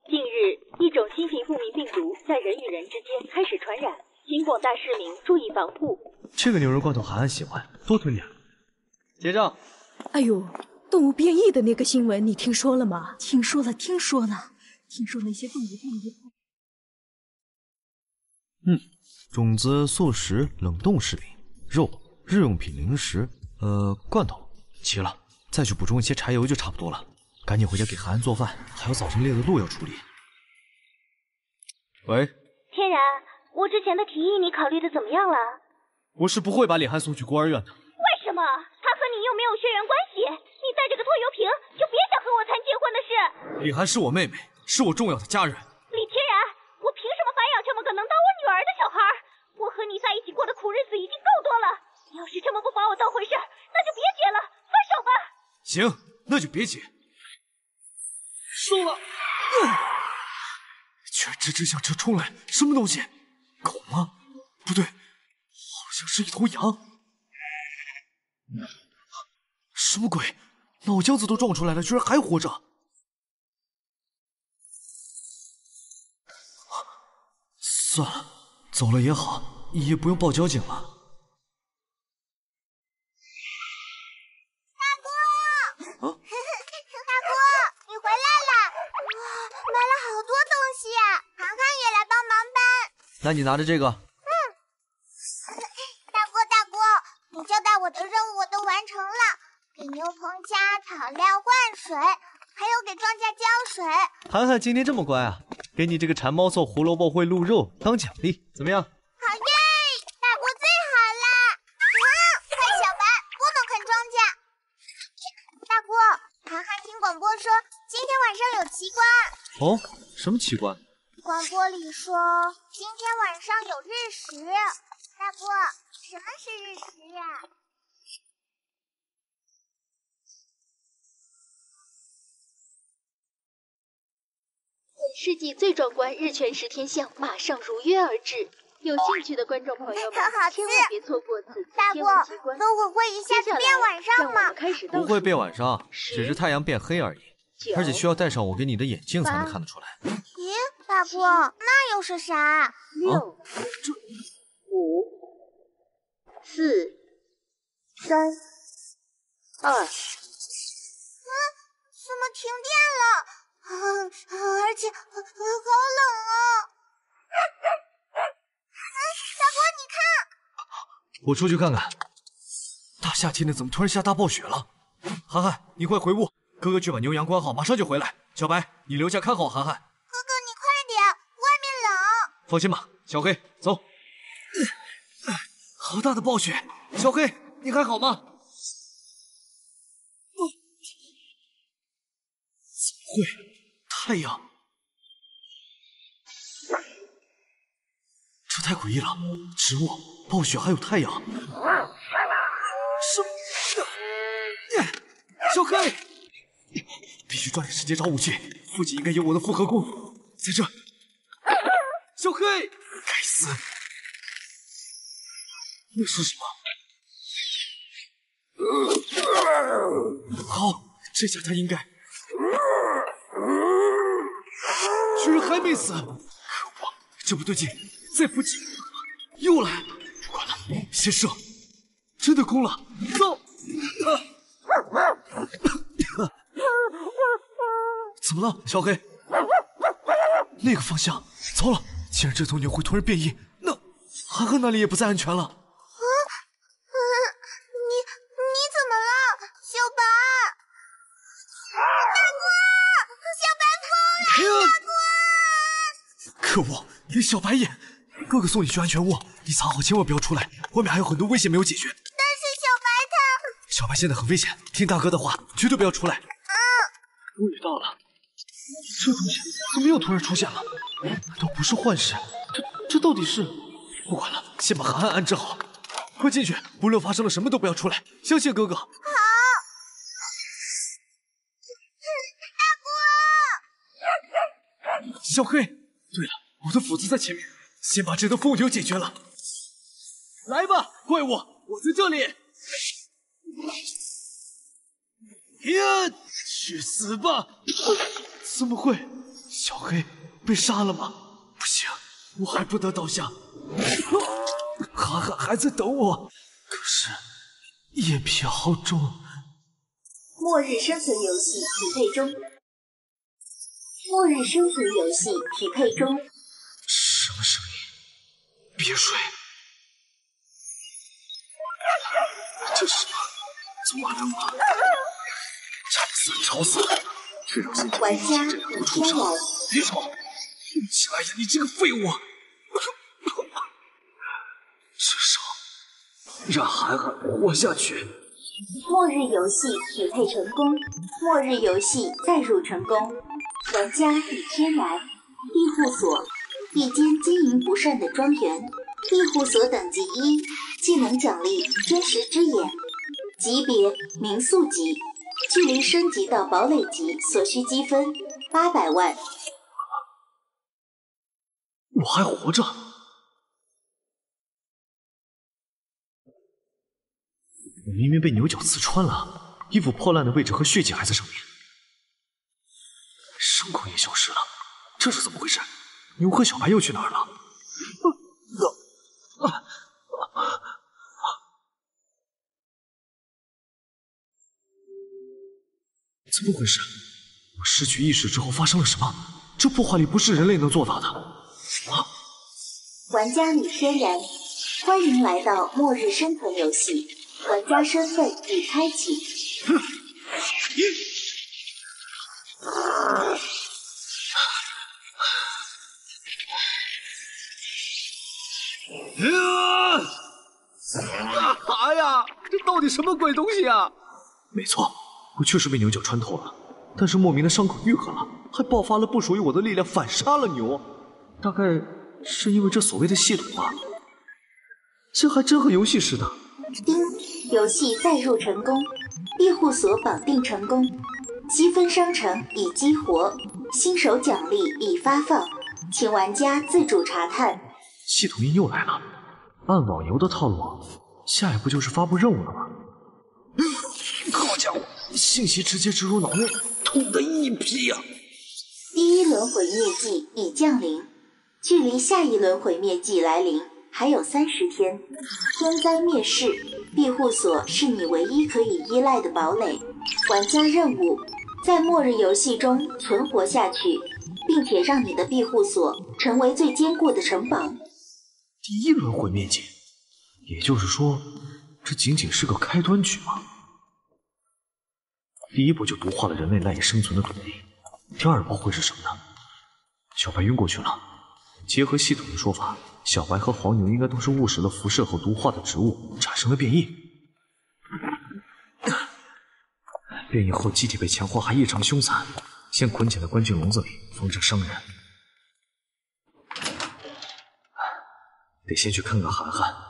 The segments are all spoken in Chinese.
近日，一种新型不明病毒在人与人之间开始传染，请广大市民注意防护。 这个牛肉罐头涵涵喜欢，多吞点。结账。 哎呦，动物变异的那个新闻你听说了吗？ 听说了。听说那些动物变异。 种子、素食、冷冻食品、肉、日用品、零食，罐头，齐了。再去补充一些柴油就差不多了。赶紧回家给涵涵做饭，还有早上列的路要处理。喂， 天然，我之前的提议你考虑的怎么样了？ 我是不会把李涵送去孤儿院的。 为什么？他和你又没有血缘关系，你带着个拖油瓶就别想和我谈结婚的事。 李涵是我妹妹，是我重要的家人。 李天然，我凭什么繁养这么个能当我女儿的小孩？我和你在一起过的苦日子已经够多了，你要是这么不把我当回事，那就别结了，分手吧。 行，那就别结。收了。居然吱吱向车冲来，什么东西？狗吗？不对，好像是一头羊。什么鬼？脑浆子都撞出来了，居然还活着！算了，走了也好，也不用报交警了。那你拿着这个。 大哥，你交代我的任务我都完成了，给牛棚加草料灌水，还有给庄稼浇水。 涵涵今天这么乖啊，给你这个馋猫做胡萝卜烩鹿肉当奖励，怎么样？ 好耶！大哥最好了。看小白，不能啃庄稼。大哥，涵涵听广播说今天晚上有奇观。 哦，什么奇观？ 广播里说今天晚上有日食。大哥，什么是日食呀？ 本世纪最壮观日全食天象马上如约而至，有兴趣的观众朋友们千万别错过此次天文奇观。 大哥，都会一下子变晚上吗？ 不会变晚上，只是太阳变黑而已。而且需要戴上我给你的眼镜才能看得出来。 咦，大哥，那又是啥 ？6、5、4、3、2。 怎么停电了？而且好冷啊！大哥，你看， 我出去看看。大夏天的，怎么突然下大暴雪了？涵涵，你快回屋。哥哥去把牛羊关好，马上就回来。小白，你留下看好涵涵。 哥哥，你快点，外面冷。 放心吧，小黑，走。好大的暴雪！小黑，你还好吗？怎么会？太阳？这太诡异了！植物、暴雪还有太阳。什么？小黑！必须抓紧时间找武器，附近应该有我的复合弓，在这。小黑，该死！那是什么？好，这下他应该……居然还没死！可恶，这不对劲，在附近又来！不管了，先射！真的攻了，走！怎么了，小黑？那个方向，糟了！既然这头牛会突然变异，那涵涵那里也不再安全了。 你怎么了，小白？大哥，小白疯了！大哥！ 可恶，连小白也！哥哥送你去安全屋，你藏好，千万不要出来，外面还有很多危险没有解决。 但是小白他…… 小白现在很危险，听大哥的话，绝对不要出来。终于到了，这东西怎么又突然出现了？难道不是幻视？这到底是……不管了，先把涵涵安置好。快进去，不论发生了什么都不要出来，相信哥哥。好。大哥，小黑。对了，我的斧子在前面，先把这头疯牛解决了。来吧，怪物，我在这里。呀！去死吧！ 怎么会？小黑被杀了吗？不行，我还不得倒下。涵涵还在等我，可是夜皮好重。 末日生存游戏匹配中。末日生存游戏匹配中。 什么声音？别睡！这是什么？怎么了吗？吵死了！这种心情玩家这两头畜生，别吵！你起来呀，你这个废物！至少让涵涵活下去。 末日游戏匹配成功，末日游戏载入成功。玩家李天然，庇护所，一间经营不善的庄园。庇护所等级1，技能奖励真实之眼，级别民宿级，距离升级到堡垒级所需积分800万。 我还活着。我明明被牛角刺穿了，衣服破烂的位置和血迹还在上面，伤口也消失了，这是怎么回事？牛和小白又去哪儿了？怎么回事？我失去意识之后发生了什么？这破坏力不是人类能做到的。 玩家李天然，欢迎来到末日生存游戏，玩家身份已开启。 啥呀？这到底什么鬼东西啊？没错，我确实被牛角穿透了，但是莫名的伤口愈合了，还爆发了不属于我的力量，反杀了牛。大概是因为这所谓的系统吧。这还真和游戏似的。 丁，游戏载入成功，庇护所绑定成功，积分商城已激活，新手奖励已发放，请玩家自主查探。 系统音又来了，按网游的套路，下一步就是发布任务了吗？好家伙，信息直接植入脑内，痛得一批呀！ 第一轮毁灭季已降临，距离下一轮毁灭季来临还有30天。天灾灭世，庇护所是你唯一可以依赖的堡垒。玩家任务：在末日游戏中存活下去，并且让你的庇护所成为最坚固的城堡。 第一轮毁灭季，也就是说，这仅仅是个开端局吗？第一步就毒化了人类赖以生存的土地，第二步会是什么呢？小白晕过去了。结合系统的说法，小白和黄牛应该都是误食了辐射后毒化的植物，产生了变异。变异后机体被强化还异常凶残，先捆起来关进笼子里，防止伤人。得先去看看涵涵。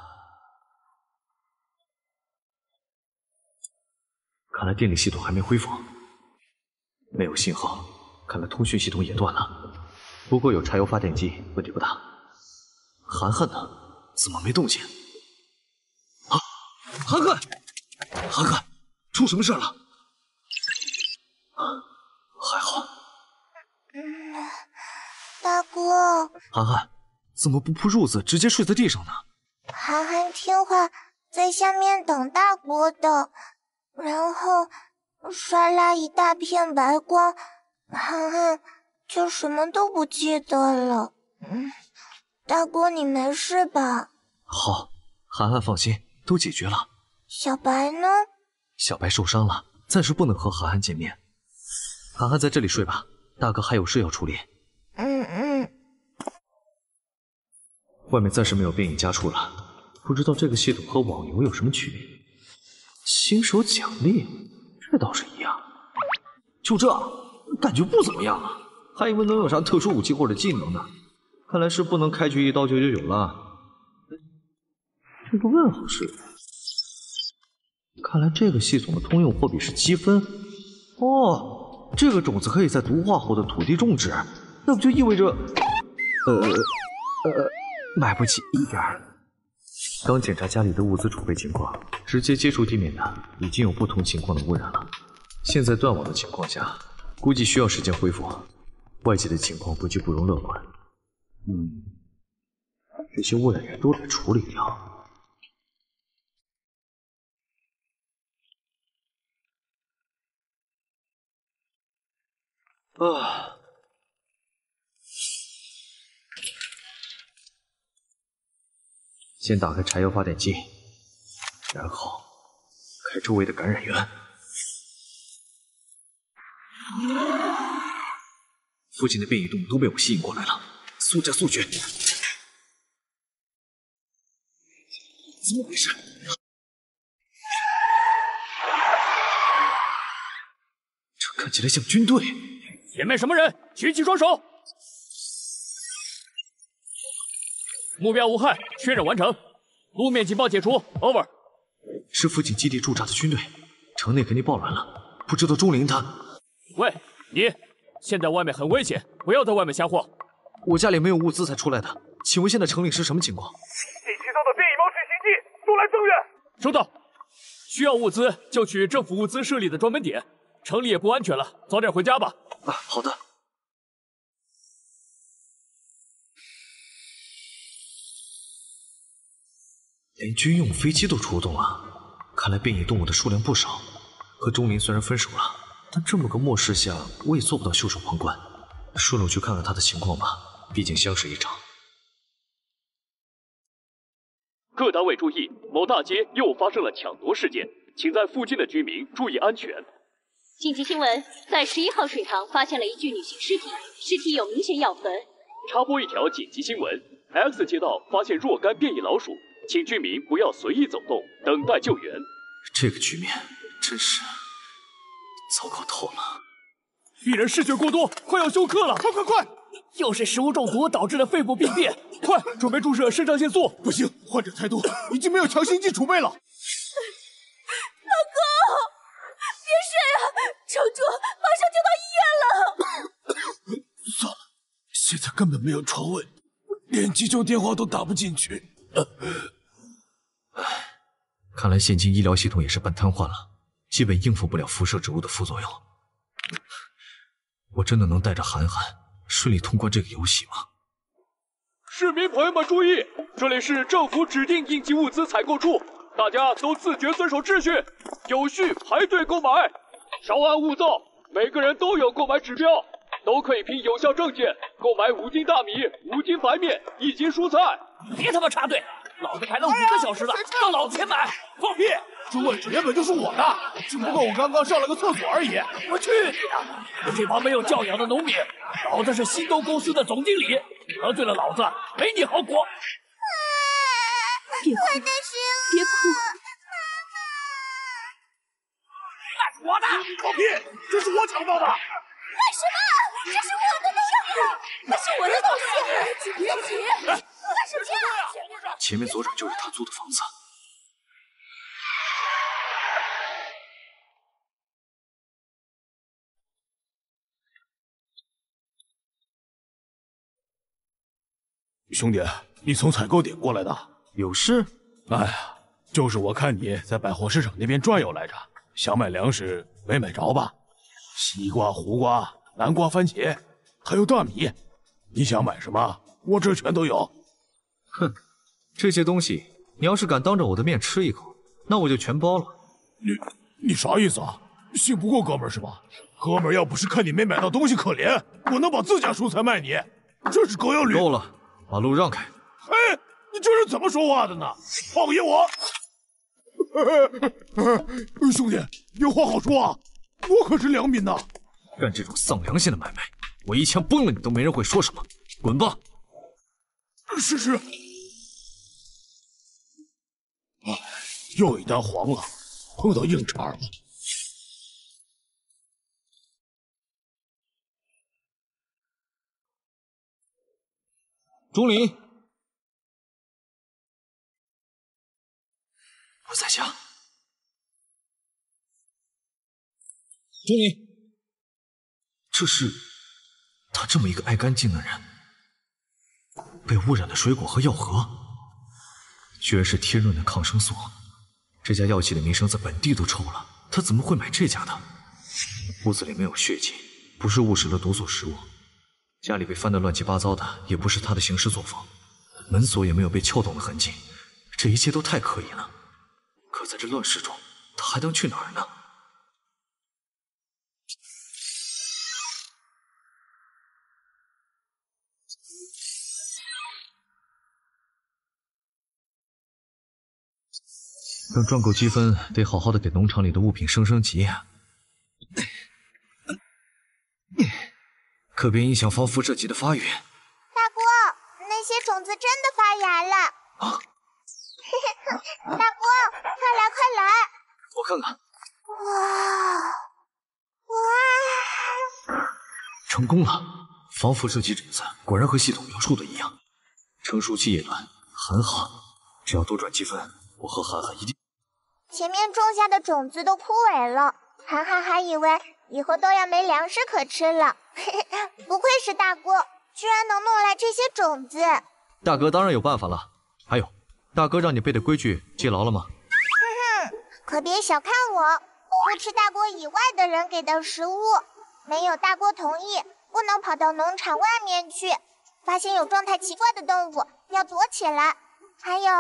看来电力系统还没恢复，没有信号，看来通讯系统也断了。不过有柴油发电机，问题不大。涵涵呢？怎么没动静？啊，涵涵，涵涵，出什么事了？还好。 大哥， 涵涵，怎么不铺褥子，直接睡在地上呢？ 涵涵听话，在下面等大哥的，然后刷啦一大片白光，涵涵就什么都不记得了。大哥你没事吧？ 好，涵涵放心，都解决了。 小白呢？ 小白受伤了，暂时不能和涵涵见面。涵涵在这里睡吧，大哥还有事要处理。外面暂时没有变异家畜了，不知道这个系统和网游有什么区别。新手奖励，这倒是一样。就这，感觉不怎么样啊，还以为能有啥特殊武器或者技能呢，看来是不能开局一刀就有了。这个问号是，看来这个系统的通用货币是积分。哦，这个种子可以在毒化后的土地种植，那不就意味着，买不起一点儿。刚检查家里的物资储备情况，直接接触地面的已经有不同情况的污染了。现在断网的情况下，估计需要时间恢复， 外界的情况估计不容乐观。这些污染源都得处理掉。先打开柴油发电机，然后开周围的感染源。附近的变异动物都被我吸引过来了，速战速决。怎么回事？这看起来像军队。 前面什么人？举起双手！目标无害，确认完成。路面警报解除 ，over。 是附近基地驻扎的军队，城内肯定暴乱了。不知道钟灵他…… 喂，你！现在外面很危险，不要在外面瞎晃。 我家里没有物资才出来的，请问现在城里是什么情况？ 第7艘的变异猫群行迹，速来增援。 收到。需要物资就去政府物资设立的专门点。城里也不安全了，早点回家吧。 好的。连军用飞机都出动了，看来变异动物的数量不少。和钟灵虽然分手了，但这么个末世下，我也做不到袖手旁观。顺路去看看他的情况吧，毕竟相识一场。 各单位注意，某大街又发生了抢夺事件，请在附近的居民注意安全。 紧急新闻，在11号水塘发现了一具女性尸体，尸体有明显咬痕。 插播一条紧急新闻 ：X 街道发现若干变异老鼠，请居民不要随意走动，等待救援。 这个局面真是糟糕透了。 病人失血过多，快要休克了！快！又是食物中毒导致的肺部病变，快准备注射肾上腺素！ 不行，患者太多，已经没有强心剂储备了。 别睡啊，城主，马上就到医院了。 算了，现在根本没有床位，连急救电话都打不进去。 看来现今医疗系统也是半瘫痪了，基本应付不了辐射植物的副作用。我真的能带着涵涵顺利通关这个游戏吗？ 市民朋友们注意，这里是政府指定应急物资采购处，大家都自觉遵守秩序，有序排队购买，稍安勿躁，每个人都有购买指标，都可以凭有效证件购买5斤大米、5斤白面、1斤蔬菜。别他妈插队！老子排了5个小时了，让老子先买！ 放屁！这位置原本就是我的，只不过我刚刚上了个厕所而已。 我去你的！你这帮没有教养的农民！老子是新东公司的总经理，得罪了老子，没你好果！ 别哭，别哭！ 那是我的！ 放屁！这是我抢到的！ 为什么？这是我的东西，那是我的东西！别急，干什么呀？ 前面左转就是他租的房子。 兄弟，你从采购点过来的？ 有事？ 哎呀，就是我看你在百货市场那边转悠来着，想买粮食没买着吧？西瓜、胡瓜、南瓜、番茄，还有大米，你想买什么？我这全都有。 哼，这些东西你要是敢当着我的面吃一口，那我就全包了。 你啥意思啊？信不过哥们儿是吧？哥们儿要不是看你没买到东西可怜，我能把自家蔬菜卖你？这是狗咬吕！ 够了，把路让开！ 哎，你这是怎么说话的呢？讨厌我！兄弟，有话好说啊！我可是良民呐！ 干这种丧良心的买卖，我一枪崩了你都没人会说什么。滚吧！ 是。哎，又一单黄了，碰到硬茬了。 钟离，我在家。钟离，这是他这么一个爱干净的人，被污染的水果和药盒，居然是天润的抗生素。这家药企的名声在本地都臭了，他怎么会买这家的？屋子里没有血迹，不是误食了毒素食物， 家里被翻得乱七八糟的，也不是他的行事作风，门锁也没有被撬动的痕迹，这一切都太可疑了。可在这乱世中，他还能去哪儿呢？要赚够积分，得好好的给农场里的物品升级啊！可别影响防辐射级的发育。 大哥，那些种子真的发芽了！啊！大哥，快来快来！ 我看看。哇！成功了！防辐射级种子果然和系统描述的一样，成熟期也短，很好。只要多赚积分，我和涵涵一定。 前面种下的种子都枯萎了，涵涵还以为以后都要没粮食可吃了。不愧是大哥，居然能弄来这些种子。 大哥当然有办法了。还有，大哥让你背的规矩记牢了吗？ 可别小看我，不吃大锅以外的人给的食物，没有大锅同意，不能跑到农场外面去。发现有状态奇怪的动物，要躲起来。还有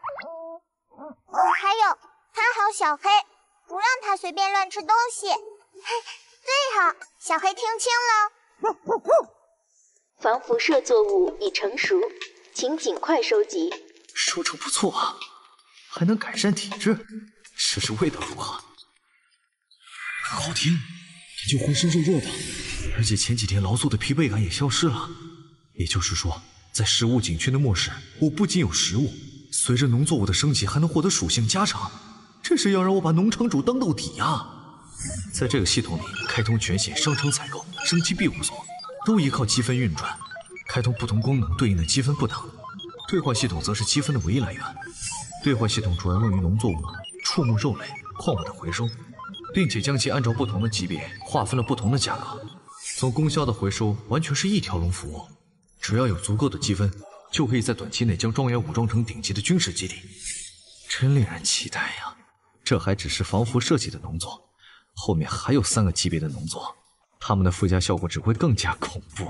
看好小黑，不让他随便乱吃东西。对好，小黑听清了。 防辐射作物已成熟，请尽快收集。 收成不错啊，还能改善体质，试试味道如何？好听，就浑身热热的，而且前几天劳作的疲惫感也消失了。也就是说，在食物紧缺的末世，我不仅有食物，随着农作物的升级，还能获得属性加成。这是要让我把农场主当到底啊！在这个系统里，开通全线商城采购、升级庇护所，都依靠积分运转。开通不同功能对应的积分不等，兑换系统则是积分的唯一来源。兑换系统主要用于农作物、畜牧、肉类、矿物的回收，并且将其按照不同的级别划分了不同的价格。从供销的回收完全是一条龙服务，只要有足够的积分，就可以在短期内将庄园武装成顶级的军事基地，真令人期待呀！这还只是防辐射级的农作，后面还有3个级别的农作，它们的附加效果只会更加恐怖。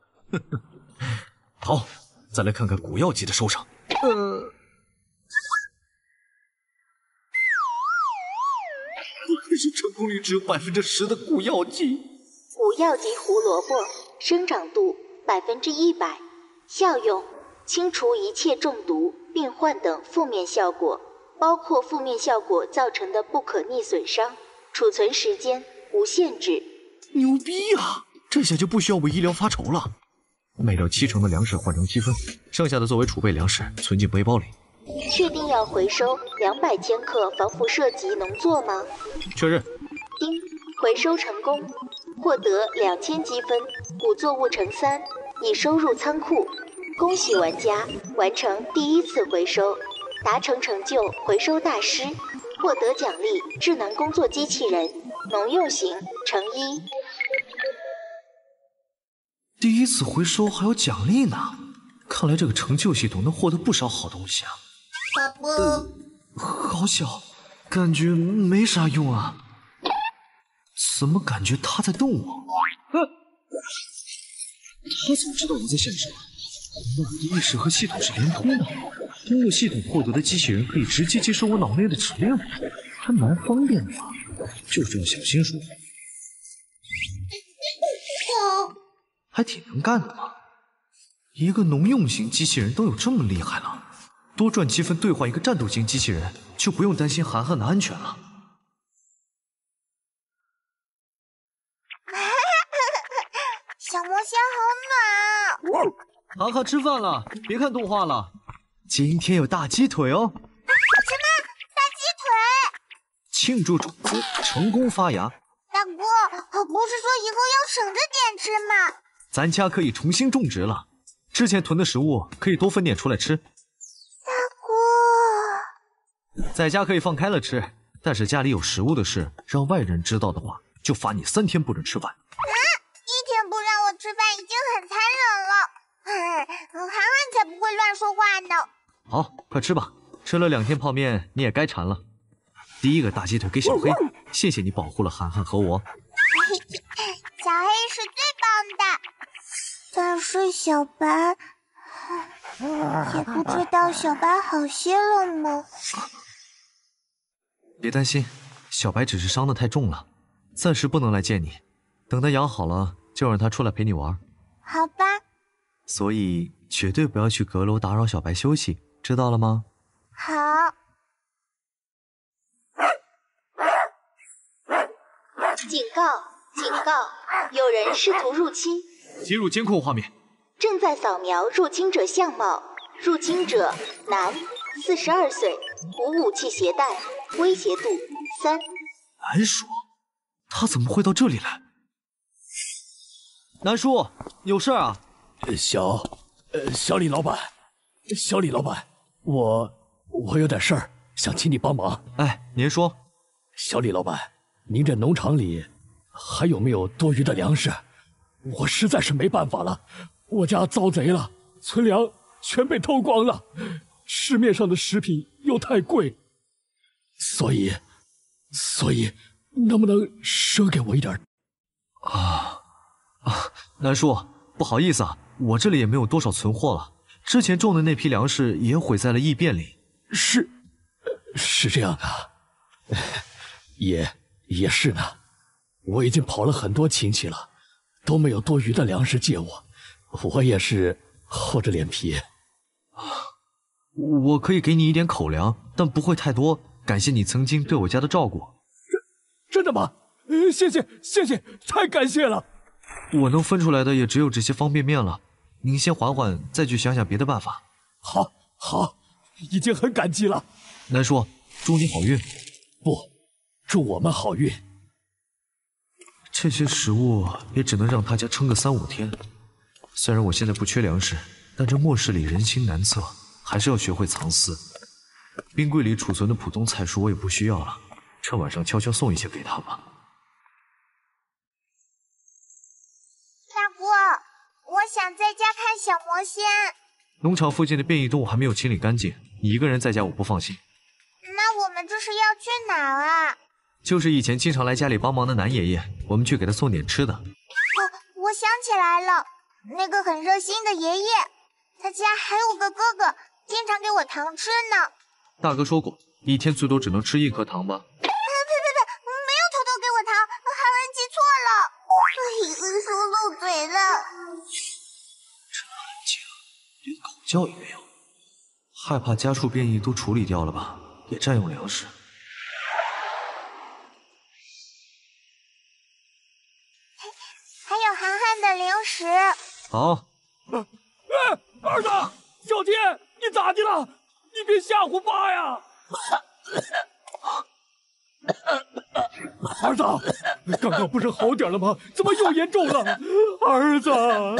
好，再来看看古药级的收成。可是成功率只有10%的古药级。 古药级胡萝卜，生长度100%，效用清除一切中毒、病患等负面效果，包括负面效果造成的不可逆损伤，储存时间无限制。 牛逼啊！这下就不需要为医疗发愁了。卖掉70%的粮食换成积分，剩下的作为储备粮食存进背包里。 确定要回收200千克防辐射级农作吗？ 确认。 丁，回收成功，获得2000积分，古作物乘3，已收入仓库。恭喜玩家完成第1次回收，达成成就回收大师，获得奖励智能工作机器人，农用型乘1。 第1次回收还有奖励呢，看来这个成就系统能获得不少好东西啊。好小，感觉没啥用啊。怎么感觉他在动我？他怎么知道我在想什么？我的意识和系统是连通的，通过系统获得的机器人可以直接接收我脑内的指令，还蛮方便的嘛。就这种小心术，还挺能干的嘛。一个农用型机器人都有这么厉害了，多赚积分兑换一个战斗型机器人，就不用担心涵涵的安全了。 小魔仙好暖啊！ 涵涵吃饭了，别看动画了，今天有大鸡腿哦。 什么？大鸡腿？ 庆祝种子成功发芽。 大哥，不是说以后要省着点吃吗？ 咱家可以重新种植了，之前囤的食物可以多分点出来吃。 大哥， 在家可以放开了吃，但是家里有食物的事让外人知道的话，就罚你3天不准吃饭。 1天不让我吃饭已经很残忍了。涵涵才不会乱说话呢。 好，快吃吧，吃了2天泡面，你也该馋了。第1个大鸡腿给小黑，谢谢你保护了涵涵和我。 小黑是最棒的。 但是小白，也不知道小白好些了吗？ 别担心，小白只是伤得太重了，暂时不能来见你。等他养好了，就让他出来陪你玩。 好吧。 所以绝对不要去阁楼打扰小白休息，知道了吗？ 好。 警告！警告！有人试图入侵。 进入监控画面。 正在扫描入侵者相貌。入侵者男，42岁，无武器携带，威胁度3。 南叔，他怎么会到这里来？南叔，有事啊？ 小李老板，小李老板，我有点事儿想请你帮忙。 哎，您说。 小李老板，您这农场里还有没有多余的粮食？我实在是没办法了，我家遭贼了，存粮全被偷光了，市面上的食品又太贵，所以能不能赊给我一点？ 南叔，不好意思啊，我这里也没有多少存货了，之前种的那批粮食也毁在了异变里。 是这样啊，也是呢，我已经跑了很多亲戚了，都没有多余的粮食借我也是厚着脸皮。 我可以给你一点口粮，但不会太多，感谢你曾经对我家的照顾。 真的吗？谢谢，太感谢了。 我能分出来的也只有这些方便面了，您先缓缓，再去想想别的办法。 好，已经很感激了。 南叔，祝你好运。 不，祝我们好运。 这些食物也只能让大家撑个3-5天。虽然我现在不缺粮食，但这末世里人心难测，还是要学会藏私。冰柜里储存的普通菜蔬我也不需要了，趁晚上悄悄送一些给他吧。 大哥，我想在家看小魔仙。 农场附近的变异动物还没有清理干净，你一个人在家我不放心。 那我们这是要去哪儿啊？ 就是以前经常来家里帮忙的南爷爷，我们去给他送点吃的。 我想起来了，那个很热心的爷爷，他家还有个哥哥，经常给我糖吃呢。 大哥说过，一天最多只能吃1颗糖吧？ 呸！没有偷偷给我糖，韩文记错了，说漏嘴了。 真安静，连狗叫也没有。害怕家畜变异都处理掉了吧，也占用粮食。 还有涵涵的零食。 好。 儿子，小天，你咋的了？你别吓唬爸呀！儿子，刚刚不是好点了吗？怎么又严重了？儿子，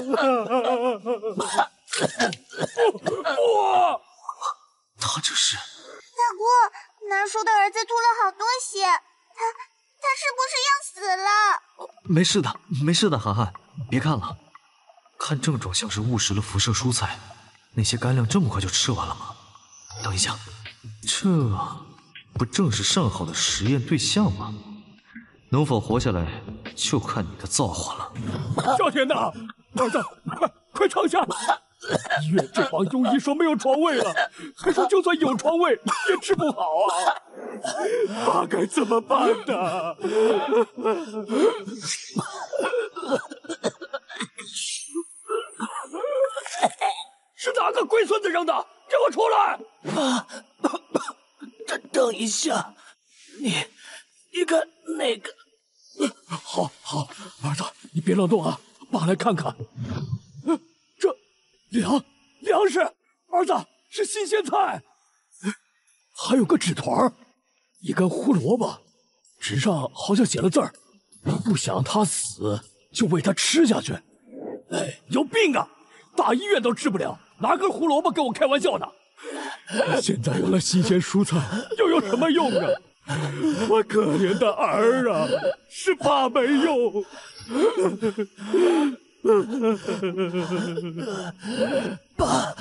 他这是…… 大哥，南叔的儿子吐了好多血，他是不是要死了？ 没事的，涵涵，别看了，看症状像是误食了辐射蔬菜，那些干粮这么快就吃完了吗？等一下，这不正是上好的实验对象吗？能否活下来，就看你的造化了。 小天呐，儿子，快躺下！医院这帮庸医说没有床位了，还说就算有床位也治不好啊！爸该怎么办呢？是哪个龟孙子扔的？给我出来！ 等一下，你看那个。 好，儿子，你别乱动啊，爸来看看。这粮食，儿子是新鲜菜，还有个纸团，一根胡萝卜，纸上好像写了字儿，不想他死就喂他吃下去。哎，有病啊！大医院都治不了，拿根胡萝卜跟我开玩笑呢。现在有了新鲜蔬菜，又有什么用啊？我可怜的儿啊，是爸没用。 爸，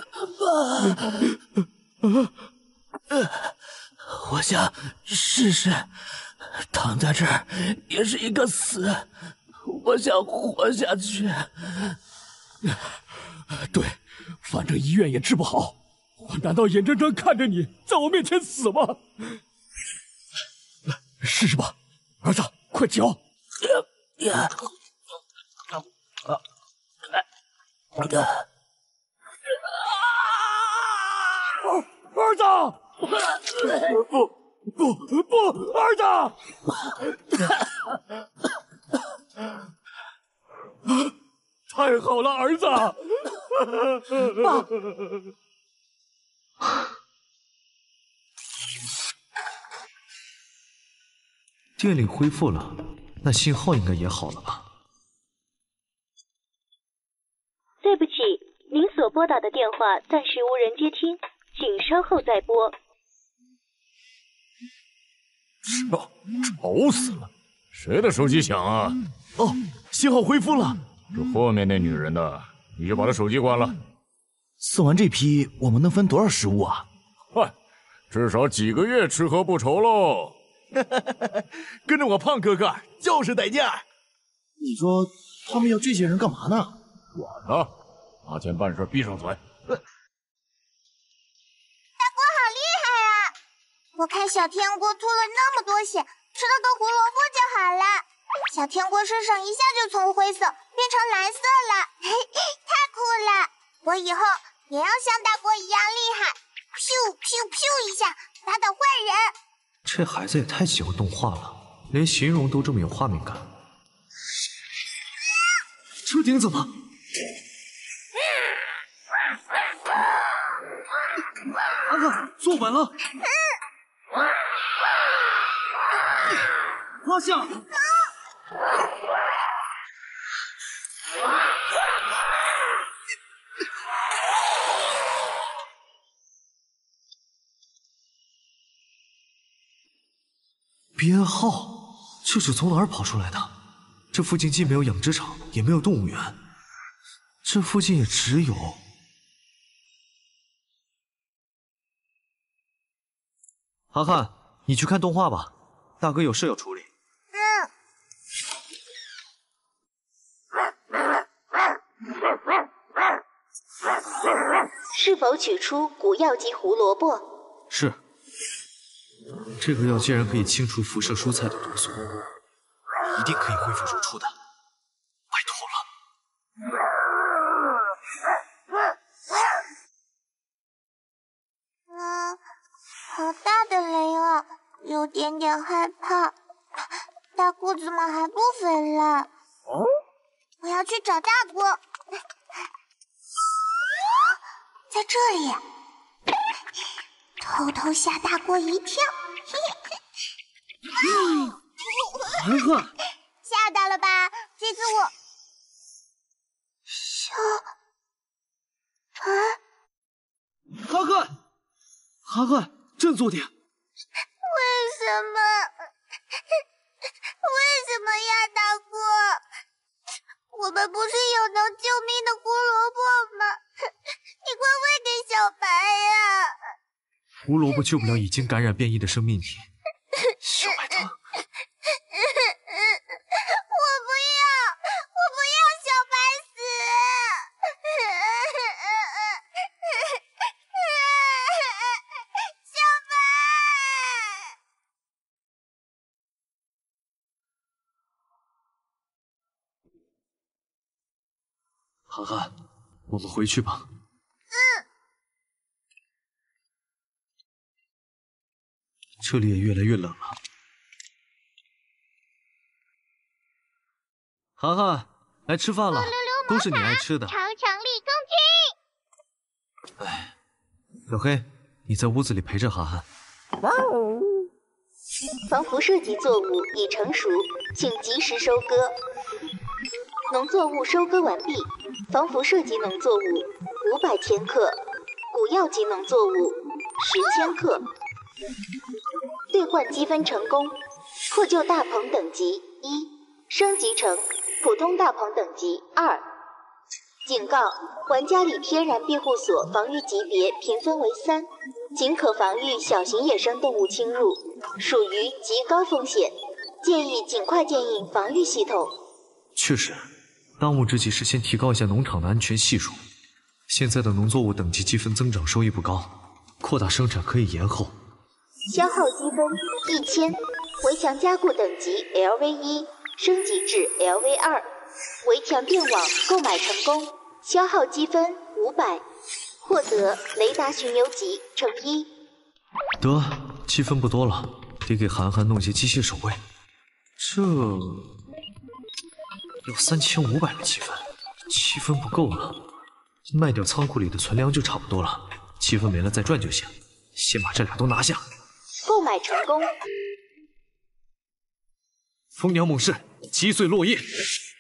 我想试试，躺在这儿也是一个死，我想活下去。 对，反正医院也治不好，我难道眼睁睁看着你在我面前死吗？来，试试吧，儿子，快嚼！儿子！不，儿子！太好了，儿子！爸！ 电力恢复了，那信号应该也好了吧？ 对不起，您所拨打的电话暂时无人接听，请稍后再拨。 吵死了！谁的手机响啊？ 哦，信号恢复了。 是后面那女人的，你就把她手机关了。 送完这批，我们能分多少食物啊？ 嗨，至少几个月吃喝不愁喽。 跟着我胖哥哥就是得劲儿。你说他们要这些人干嘛呢？ 管他，拿钱办事闭上嘴。 大锅好厉害啊！我看小天锅吐了那么多血，吃了个胡萝卜就好了。小天锅身上一下就从灰色变成蓝色了，嘿，太酷了！我以后也要像大锅一样厉害，咻咻咻一下打倒坏人。 这孩子也太喜欢动画了，连形容都这么有画面感。车顶怎么？阿克，坐稳了。拉下。编号，这是从哪儿跑出来的？这附近既没有养殖场，也没有动物园，这附近也只有……涵涵，你去看动画吧，大哥有事要处理。 是否取出古药及胡萝卜？ 是。这个药竟然可以清除辐射蔬菜的毒素，一定可以恢复如初的，拜托了。好大的雷啊，有点点害怕。大锅怎么还不回来？我要去找大锅。在这里，偷偷吓大锅一跳。 涵涵， 吓到了吧？这次我涵涵，涵涵，振作点。 为什么呀，大锅？我们不是有能救命的胡萝卜吗？你快喂给小白呀！ 胡萝卜救不了已经感染变异的生命体，小白疼。 我不要小白死！小白！ 涵涵，我们回去吧。这里也越来越冷了。涵涵，来吃饭了，都是你爱吃的。 长强力攻击！ 哎，小黑，你在屋子里陪着涵涵。 防辐射级作物已成熟，请及时收割。农作物收割完毕，防辐射级农作物500千克，古药级农作物10千克。兑换积分成功，获救大棚等级1，升级成普通大棚等级2。警告：玩家里天然庇护所防御级别评分为3，仅可防御小型野生动物侵入，属于极高风险，建议尽快建印防御系统。 确实， 当务之急是先提高一下农场的安全系数。现在的农作物等级积分增长收益不高，扩大生产可以延后。 消耗积分1000，围墙加固等级 LV1 升级至 LV2，围墙电网购买成功，消耗积分500，获得雷达巡游级乘1。 得，积分不多了，得给涵涵弄些机械守卫。这要3500的积分，积分不够了。卖掉仓库里的存粮就差不多了，积分没了再赚就行。先把这俩都拿下。 购买成功。 蜂鸟猛士击碎落叶，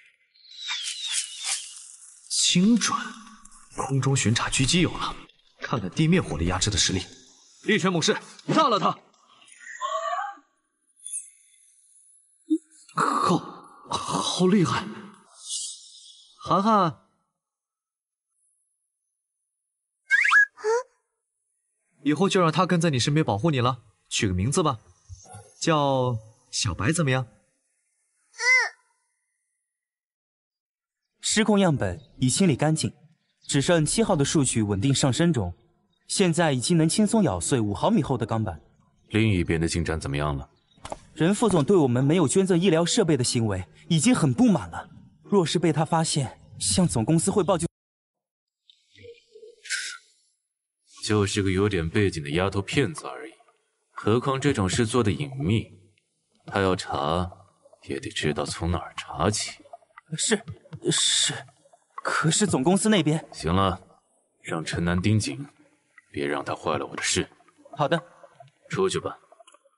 精准。空中巡查狙击有了，看看地面火力压制的实力。猎犬猛士炸了他！好厉害！涵涵，以后就让他跟在你身边保护你了。取个名字吧，叫小白怎么样？ 失控样本已清理干净，只剩7号的数据稳定上升中，现在已经能轻松咬碎5毫米厚的钢板。 另一边的进展怎么样了？ 任副总对我们没有捐赠医疗设备的行为已经很不满了，若是被他发现，向总公司汇报就是个有点背景的丫头片子而已。何况这种事做的隐秘，他要查也得知道从哪儿查起。 是，可是总公司那边…… 行了，让陈南盯紧，别让他坏了我的事。 好的， 出去吧。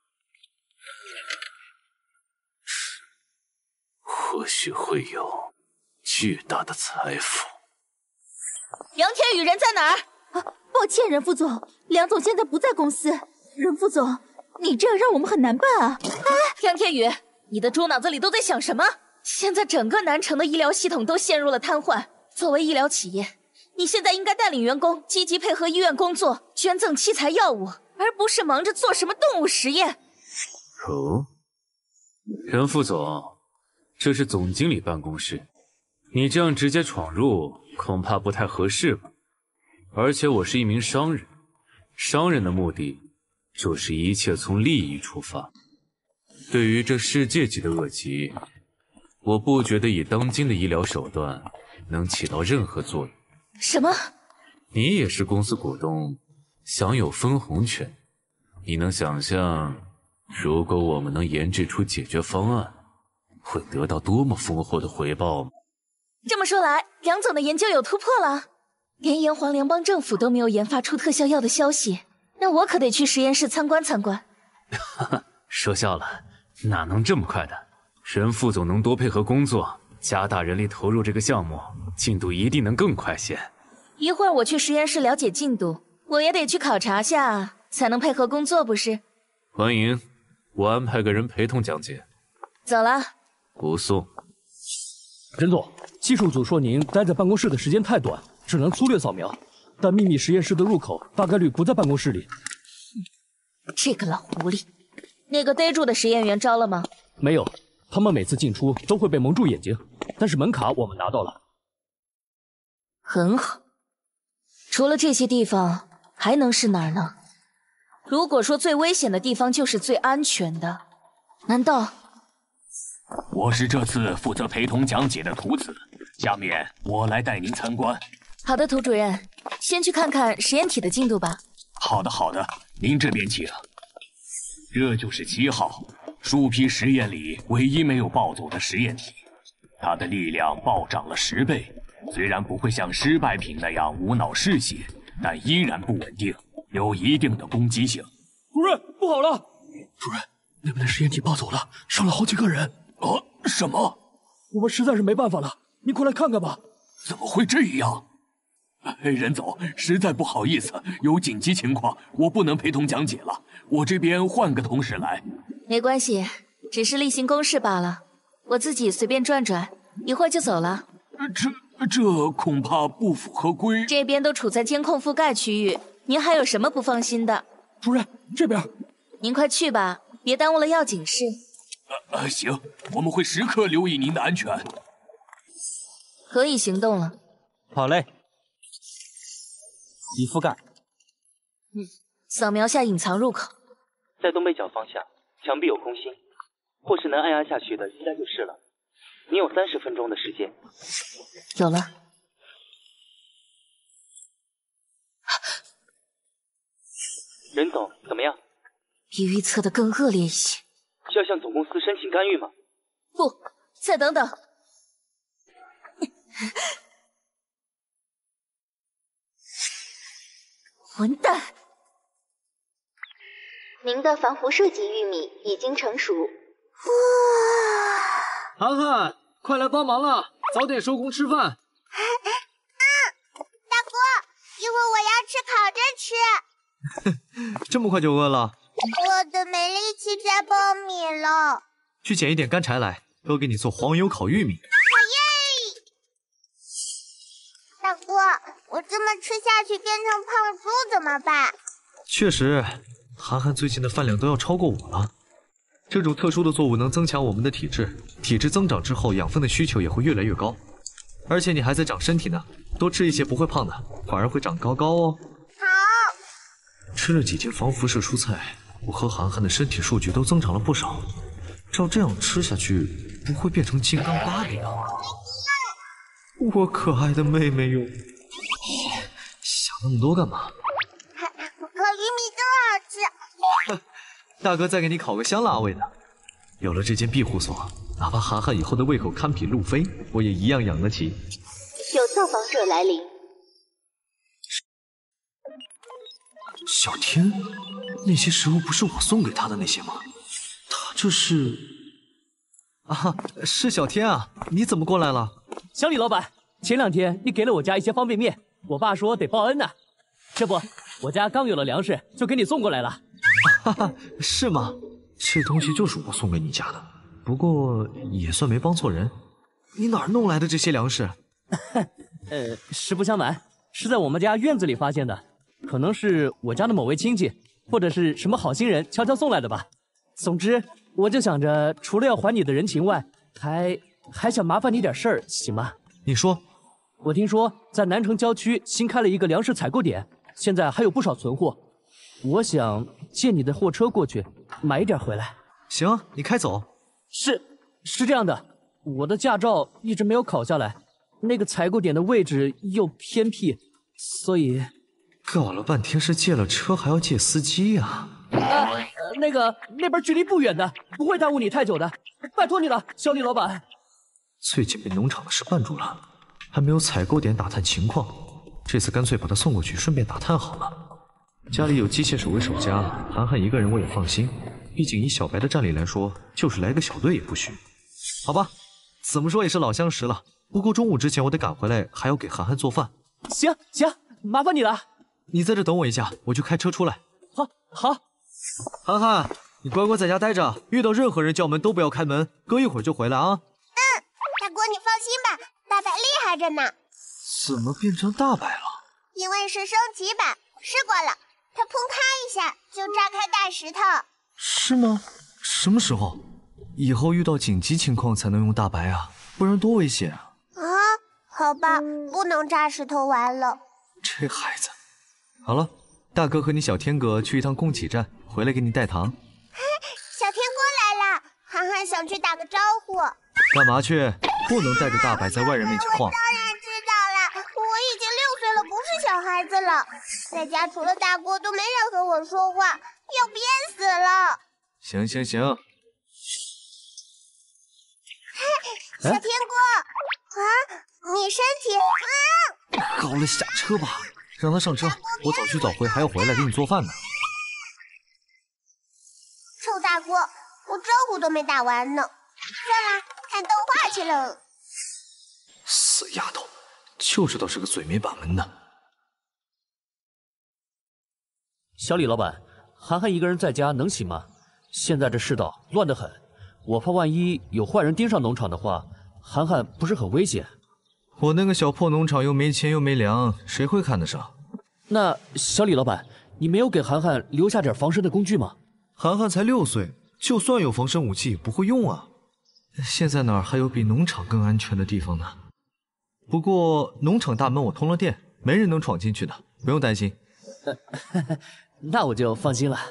或许会有巨大的财富。 杨天宇人在哪儿？啊，抱歉，任副总，梁总现在不在公司。任副总，你这样让我们很难办啊！哎，杨天宇，你的猪脑子里都在想什么？现在整个南城的医疗系统都陷入了瘫痪。作为医疗企业，你现在应该带领员工积极配合医院工作，捐赠器材药物，而不是忙着做什么动物实验。 哦，任副总，这是总经理办公室，你这样直接闯入，恐怕不太合适吧？而且我是一名商人，商人的目的就是一切从利益出发。对于这世界级的恶疾，我不觉得以当今的医疗手段能起到任何作用。 什么？ 你也是公司股东，享有分红权。你能想象，如果我们能研制出解决方案，会得到多么丰厚的回报吗？ 这么说来，梁总的研究有突破了。连炎黄联邦政府都没有研发出特效药的消息，那我可得去实验室参观参观。 哈哈，说笑了，哪能这么快的？任副总能多配合工作，加大人力投入这个项目，进度一定能更快些。 一会儿我去实验室了解进度，我也得去考察下，才能配合工作，不是？ 欢迎，我安排个人陪同讲解。 走了。 不送。 任总，技术组说您待在办公室的时间太短，只能粗略扫描，但秘密实验室的入口大概率不在办公室里。 这个老狐狸，那个逮住的实验员招了吗？ 没有，他们每次进出都会被蒙住眼睛，但是门卡我们拿到了。 很好，除了这些地方，还能是哪儿呢？如果说最危险的地方就是最安全的，难道？ 我是这次负责陪同讲解的图子，下面我来带您参观。 好的，涂主任，先去看看实验体的进度吧。 好的，好的，您这边请。这就是7号，树皮实验里唯一没有暴走的实验体，它的力量暴涨了10倍。虽然不会像失败品那样无脑嗜血，但依然不稳定，有一定的攻击性。 主任，不好了！ 主任，那边的实验体暴走了，伤了好几个人。 什么？ 我们实在是没办法了，你快来看看吧。 怎么会这样？任总，实在不好意思，有紧急情况，我不能陪同讲解了，我这边换个同事来。 没关系，只是例行公事罢了，我自己随便转转，一会儿就走了。 这恐怕不符合规。 这边都处在监控覆盖区域，您还有什么不放心的？ 主任，这边。 您快去吧，别耽误了要紧事。 行，我们会时刻留意您的安全。 可以行动了。 好嘞，已覆盖。 扫描下隐藏入口， 在东北角方向，墙壁有空心，或是能按压下去的，应该就是了。你有30分钟的时间。 有了。 任总，怎么样？ 比预测的更恶劣一些。 需要向总公司申请干预吗？ 不，再等等。混蛋！ 您的防辐射级玉米已经成熟。 涵涵，快来帮忙了，早点收工吃饭。 大哥，一会儿我要吃烤着吃。 这么快就饿了？ 我的没力气摘苞米了。 去捡一点干柴来，哥给你做黄油烤玉米。 好耶！大哥，我这么吃下去变成胖猪怎么办？ 确实，涵涵最近的饭量都要超过我了。这种特殊的作物能增强我们的体质，体质增长之后，养分的需求也会越来越高。而且你还在长身体呢，多吃一些不会胖的，反而会长高高哦。 好。 吃了几斤防辐射蔬菜，我和涵涵的身体数据都增长了不少。照这样吃下去，不会变成金刚芭比啊！我可爱的妹妹哟，想那么多干嘛？ 烤玉米更好吃。 大哥再给你烤个香辣味的。有了这间庇护所，哪怕涵涵以后的胃口堪比路飞，我也一样养得起。 有造访者来临。 小天，那些食物不是我送给他的那些吗？他这是……啊，是小天啊，你怎么过来了？ 小李老板，前2天你给了我家一些方便面，我爸说得报恩呢。这不，我家刚有了粮食，就给你送过来了。 哈哈，是吗？这东西就是我送给你家的，不过也算没帮错人。你哪儿弄来的这些粮食？ 实不相瞒，是在我们家院子里发现的，可能是我家的某位亲戚，或者是什么好心人悄悄送来的吧。总之，我就想着，除了要还你的人情外，还想麻烦你点事儿，行吗？ 你说。 我听说在南城郊区新开了一个粮食采购点，现在还有不少存货。我想借你的货车过去买一点回来。 行，你开走。 是这样的，我的驾照一直没有考下来，那个采购点的位置又偏僻，所以搞了半天是借了车还要借司机呀？ 那边距离不远的，不会耽误你太久的，拜托你了，小李老板。 最近被农场的事绊住了，还没有采购点打探情况，这次干脆把他送过去，顺便打探好了。家里有机械手为首家，涵涵一个人我也放心，毕竟以小白的战力来说，就是来个小队也不虚。好吧，怎么说也是老相识了，不过中午之前我得赶回来，还要给涵涵做饭。 行，麻烦你了。 你在这等我一下，我去开车出来。 好。 涵涵，你乖乖在家待着，遇到任何人叫门都不要开门，隔一会儿就回来啊。 大哥你放心吧，大白厉害着呢。 怎么变成大白了？ 因为是升级版，试过了，它砰咔一下就炸开大石头。 是吗？什么时候？以后遇到紧急情况才能用大白啊，不然多危险啊！ 好吧，不能炸石头玩了。 这孩子。好了，大哥和你小天哥去一趟供给站，回来给你带糖。 小天哥来了，涵涵想去打个招呼。 干嘛去？不能带着大白在外人面前晃。 当然知道了，我已经6岁了，不是小孩子了。在家除了大哥都没人和我说话，要憋死了。 行， 小天哥，你身体好了，下车吧，让他上车，我早去早回，还要回来给你做饭呢。 臭大哥，我招呼都没打完呢。算了，看动画去了。 死丫头，就知道是个嘴没把门的。 小李老板，涵涵一个人在家能行吗？现在这世道乱得很，我怕万一有坏人盯上农场的话，涵涵不是很危险。 我那个小破农场又没钱又没粮，谁会看得上？ 那小李老板，你没有给涵涵留下点防身的工具吗？ 涵涵才6岁，就算有防身武器也不会用啊。现在哪儿还有比农场更安全的地方呢？ 不过农场大门我通了电，没人能闯进去的，不用担心。 那我就放心了。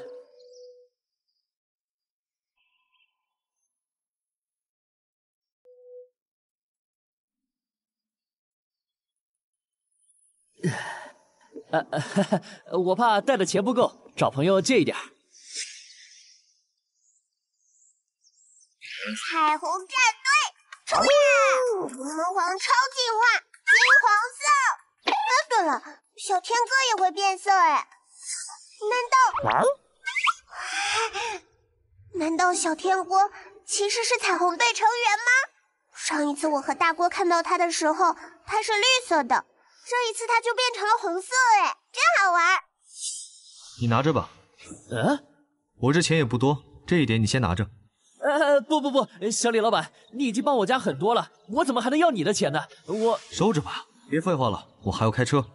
我怕带的钱不够，找朋友借一点。 彩虹战队，冲呀！魔皇超进化，金黄色。对了，小天哥也会变色哎？难道小天锅其实是彩虹队成员吗？上一次我和大锅看到他的时候，他是绿色的，这一次他就变成了红色哎，真好玩。 你拿着吧。我这钱也不多，这一点你先拿着。 不，小李老板，你已经帮我家很多了，我怎么还能要你的钱呢？我收着吧，别废话了，我还要开车。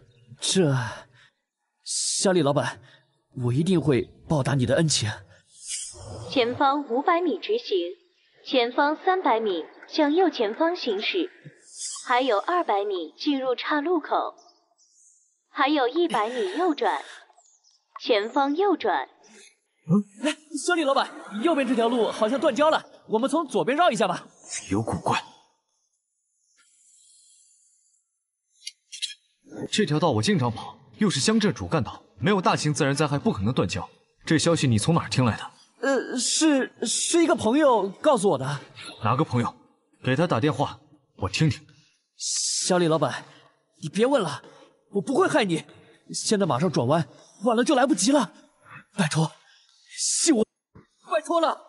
小李老板，我一定会报答你的恩情。 前方500米直行，前方300米向右前方行驶，还有200米进入岔路口，还有100米右转，前方右转。 小李老板，右边这条路好像断交了，我们从左边绕一下吧。 有古怪。这条道我经常跑，又是乡镇主干道，没有大型自然灾害不可能断交。这消息你从哪儿听来的？ 是一个朋友告诉我的。 哪个朋友？给他打电话，我听听。 小李老板，你别问了，我不会害你。现在马上转弯，晚了就来不及了。拜托，信我，拜托了。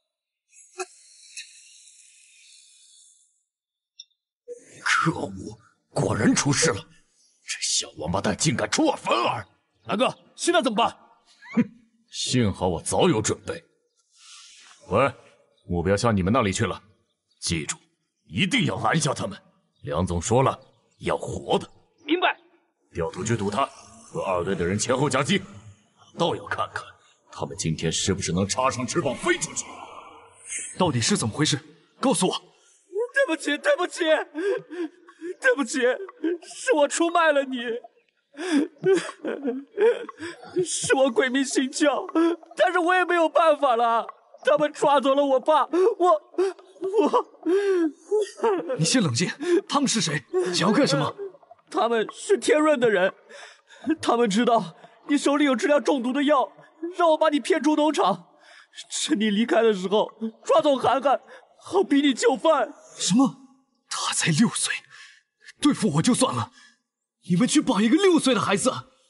可恶，果然出事了！这小王八蛋竟敢出尔反尔！ 南哥，现在怎么办？ 哼，幸好我早有准备。喂，目标向你们那里去了，记住，一定要拦下他们。梁总说了，要活的。 明白。 调度去堵他，和2队的人前后夹击，倒要看看他们今天是不是能插上翅膀飞出去。 到底是怎么回事？告诉我。 对不起，是我出卖了你，是我鬼迷心窍，但是我也没有办法了。他们抓走了我爸， 你先冷静，他们是谁？想要干什么？ 他们是天润的人，他们知道你手里有治疗中毒的药，让我把你骗出农场，趁你离开的时候抓走涵涵，好逼你就范。 什么？他才6岁，对付我就算了，你们去绑一个6岁的孩子？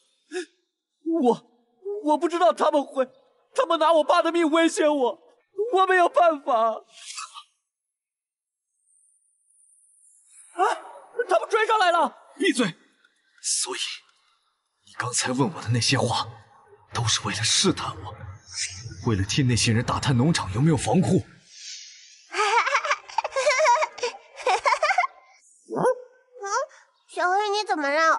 我不知道他们拿我爸的命威胁我，我没有办法。他们追上来了！ 闭嘴！所以，你刚才问我的那些话，都是为了试探我，为了替那些人打探农场有没有防护。 小黑，你怎么了？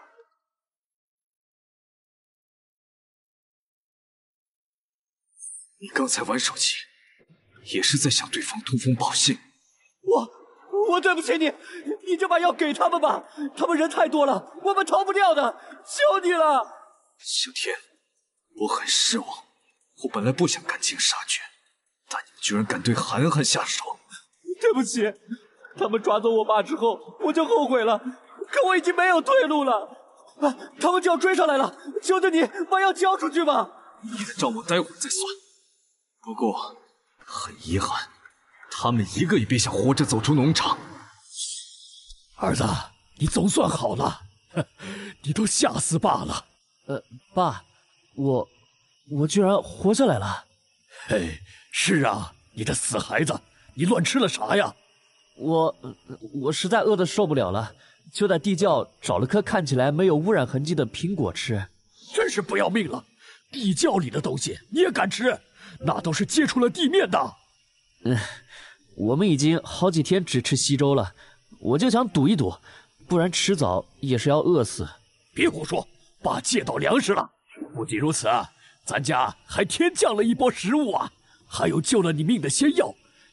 你刚才玩手机，也是在向对方通风报信。 我对不起你，你就把药给他们吧，他们人太多了，我们逃不掉的，求你了。 小天，我很失望，我本来不想赶尽杀绝，但你居然敢对涵涵下手。 对不起，他们抓走我爸之后，我就后悔了，可我已经没有退路了。他们就要追上来了，求求你把药交出去吧。 你的账我待会儿再算。不过，很遗憾，他们一个也别想活着走出农场。 儿子，你总算好了，你都吓死爸了。 爸，我居然活下来了。 嘿，是啊，你这死孩子，你乱吃了啥呀？ 我实在饿得受不了了，就在地窖找了颗看起来没有污染痕迹的苹果吃。 真是不要命了！地窖里的东西你也敢吃？那都是接触了地面的。 我们已经好几天只吃稀粥了，我就想赌一赌，不然迟早也是要饿死。 别胡说，爸借到粮食了。不仅如此啊，咱家还天降了一波食物啊，还有救了你命的仙药，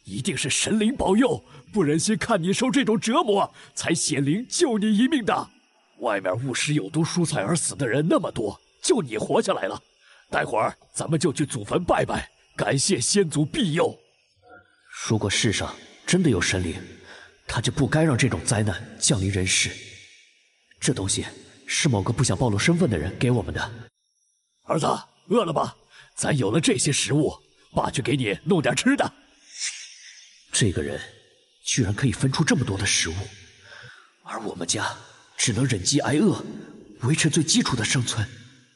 一定是神灵保佑，不忍心看你受这种折磨，才显灵救你一命的。外面误食有毒蔬菜而死的人那么多，就你活下来了。待会儿咱们就去祖坟拜拜，感谢先祖庇佑。 如果世上真的有神灵，他就不该让这种灾难降临人世。这东西是某个不想暴露身份的人给我们的。 儿子，饿了吧？咱有了这些食物，爸去给你弄点吃的。 这个人居然可以分出这么多的食物，而我们家只能忍饥挨饿，维持最基础的生存。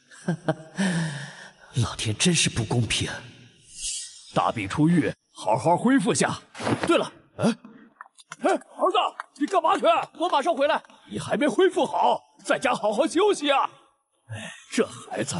老天真是不公平。 大病初愈，好好恢复下。对了，儿子，你干嘛去？ 我马上回来。 你还没恢复好，在家好好休息啊。这孩子。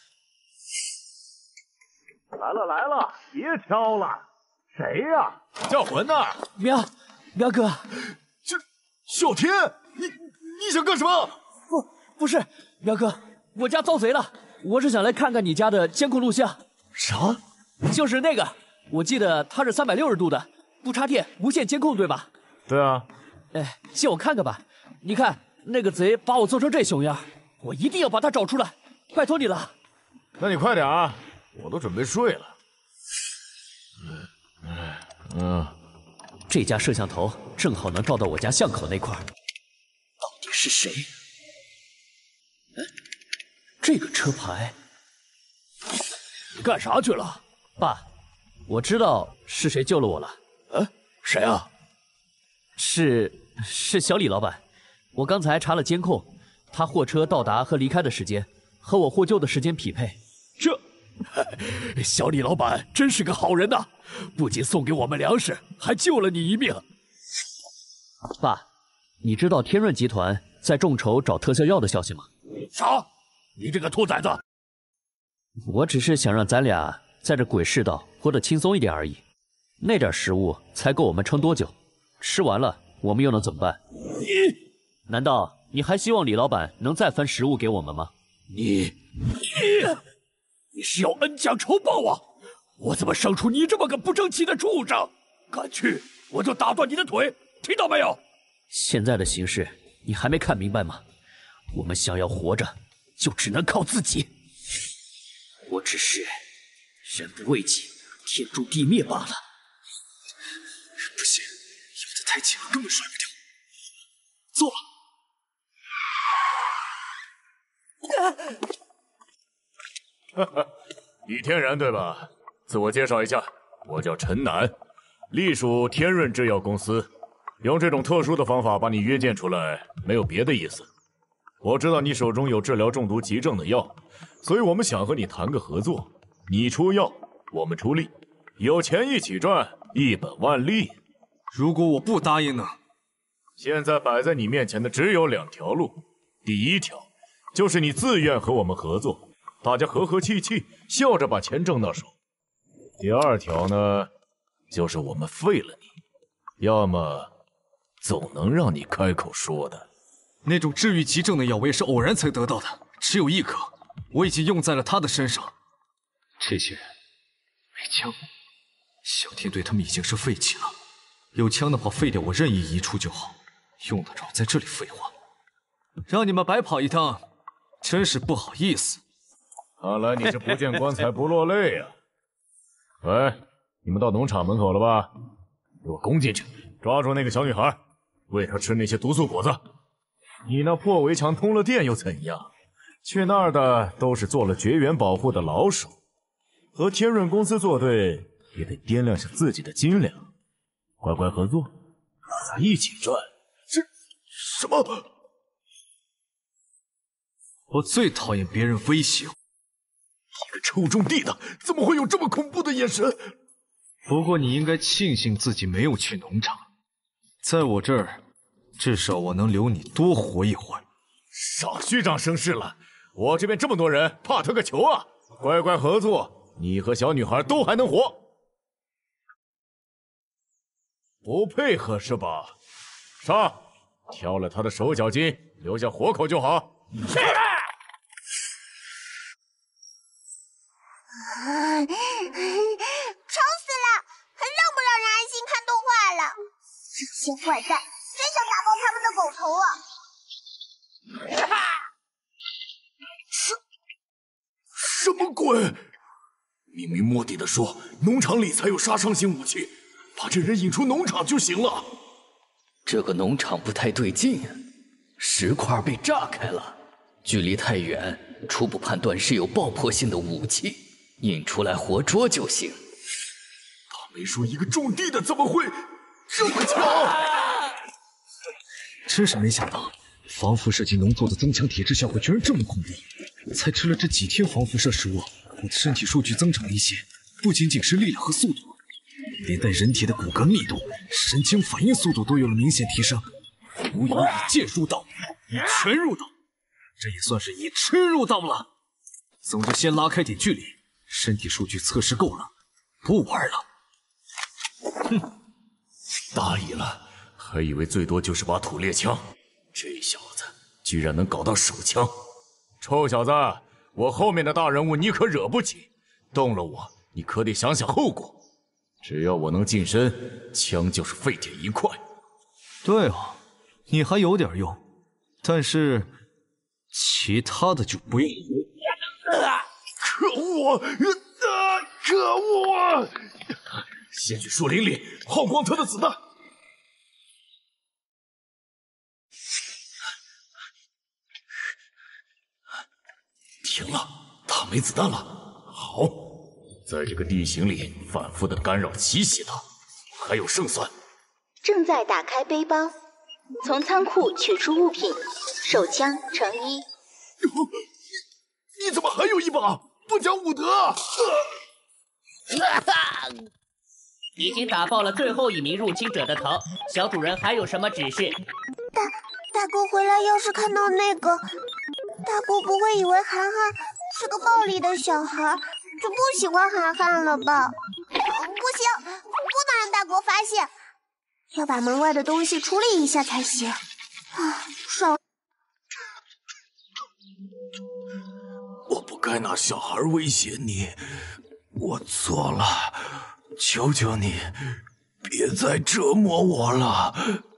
来了，别挑了。谁呀？叫魂呢？ 苗哥。 小天，你想干什么？ 不是，苗哥，我家遭贼了，我是想来看看你家的监控录像。 啥？ 就是那个，我记得它是360度的，不插电，无线监控，对吧？ 对啊。 借我看看吧。你看那个贼把我做成这熊样，我一定要把他找出来，拜托你了。 那你快点啊，我都准备睡了。 这家摄像头正好能照到我家巷口那块儿，到底是谁？这个车牌， 你干啥去了？ 爸，我知道是谁救了我了。 谁啊？ 是小李老板。我刚才查了监控，他货车到达和离开的时间和我获救的时间匹配。 小李老板真是个好人呐，不仅送给我们粮食，还救了你一命。 爸，你知道天润集团在众筹找特效药的消息吗？ 啥？你这个兔崽子！ 我只是想让咱俩在这鬼世道活得轻松一点而已。那点食物才够我们撑多久？吃完了，我们又能怎么办？难道你还希望李老板能再分食物给我们吗？ 你是要恩将仇报啊！我怎么生出你这么个不争气的畜生？敢去，我就打断你的腿，听到没有？ 现在的形势你还没看明白吗？我们想要活着，就只能靠自己。我只是人不为己，天诛地灭罢了。 不行，有的太紧了，根本甩不掉。走了。李天然对吧？自我介绍一下，我叫陈楠，隶属天润制药公司。用这种特殊的方法把你约见出来，没有别的意思。我知道你手中有治疗中毒急症的药，所以我们想和你谈个合作。你出药，我们出力，有钱一起赚，一本万利。 如果我不答应呢？ 现在摆在你面前的只有2条路。第一条，就是你自愿和我们合作，大家和和气气，笑着把钱挣到手。第二条呢，就是我们废了你，要么总能让你开口说的。 那种治愈急症的药，我也是偶然才得到的，只有1颗，我已经用在了他的身上。这些人没枪，小天对他们已经是废弃了。有枪的话，废掉我任意一处就好，用得着在这里废话？让你们白跑一趟，真是不好意思。 看来你是不见棺材不落泪呀。喂，你们到农场门口了吧？给我攻进去，抓住那个小女孩，喂她吃那些毒素果子。你那破围墙通了电又怎样？去那儿的都是做了绝缘保护的老手，和天润公司作对也得掂量下自己的斤两。乖乖合作，大家一起赚。这什么？ 我最讨厌别人威胁我。 一个臭种地的，怎么会有这么恐怖的眼神？ 不过你应该庆幸自己没有去农场，在我这儿，至少我能留你多活一会儿。 少虚张声势了，我这边这么多人，怕他个球啊！乖乖合作，你和小女孩都还能活。不配合是吧？杀！挑了他的手脚筋，留下活口就好。是。 吵死了，还让不让人安心看了！这些坏蛋真想打爆他们的狗头啊！ 什么鬼？明明莫迪的说农场里才有杀伤性武器，把这人引出农场就行了。 这个农场不太对劲，石块被炸开了，距离太远，初步判断是有爆破性的武器，引出来活捉就行。 他没说一个种地的怎么会这么强？ 真是没想到，防辐射级农作的增强体质效果居然这么恐怖。才吃了这几天防辐射食物，我的身体数据增长了一些，不仅仅是力量和速度，连带人体的骨骼密度、神经反应速度都有了明显提升。无疑以剑入道，以拳入道，这也算是以吃入道了。总之，先拉开点距离，身体数据测试够了，不玩了。 哼，大意了，还以为最多就是把土猎枪，这小子居然能搞到手枪。臭小子，我后面的大人物你可惹不起，动了我，你可得想想后果。只要我能近身，枪就是废铁一块。 对哦，你还有点用，但是其他的就不用。 可恶！可恶！先去树林里耗光他的子弹。停了，他没子弹了。好，在这个地形里反复的干扰奇袭他，还有胜算。 正在打开背包，从仓库取出物品，手枪乘1。 你怎么还有一把？不讲武德！ 已经打爆了最后一名入侵者的头，小主人还有什么指示？ 大哥回来要是看到那个，大哥不会以为涵涵是个暴力的小孩，就不喜欢涵涵了吧？不行，不能让大哥发现，要把门外的东西处理一下才行。爽！ 我不该拿小孩威胁你，我错了，求求你，别再折磨我了。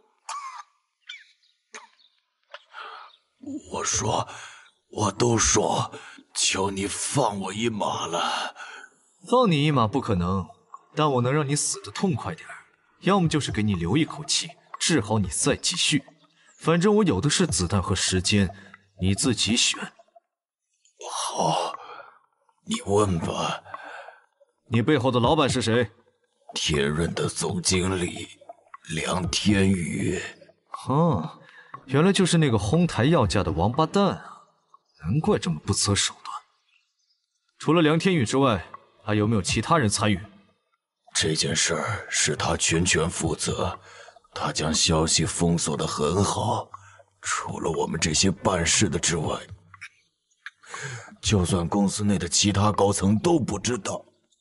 我都说，求你放我一马了。 放你一马不可能，但我能让你死得痛快点，要么就是给你留一口气，治好你再继续。反正我有的是子弹和时间，你自己选。 好，你问吧。 你背后的老板是谁？ 天润的总经理梁天宇。 哦，原来就是那个哄抬要价的王八蛋啊！难怪这么不择手段。除了梁天宇之外，还有没有其他人参与？ 这件事儿是他全权负责，他将消息封锁得很好，除了我们这些办事的之外，就算公司内的其他高层都不知道。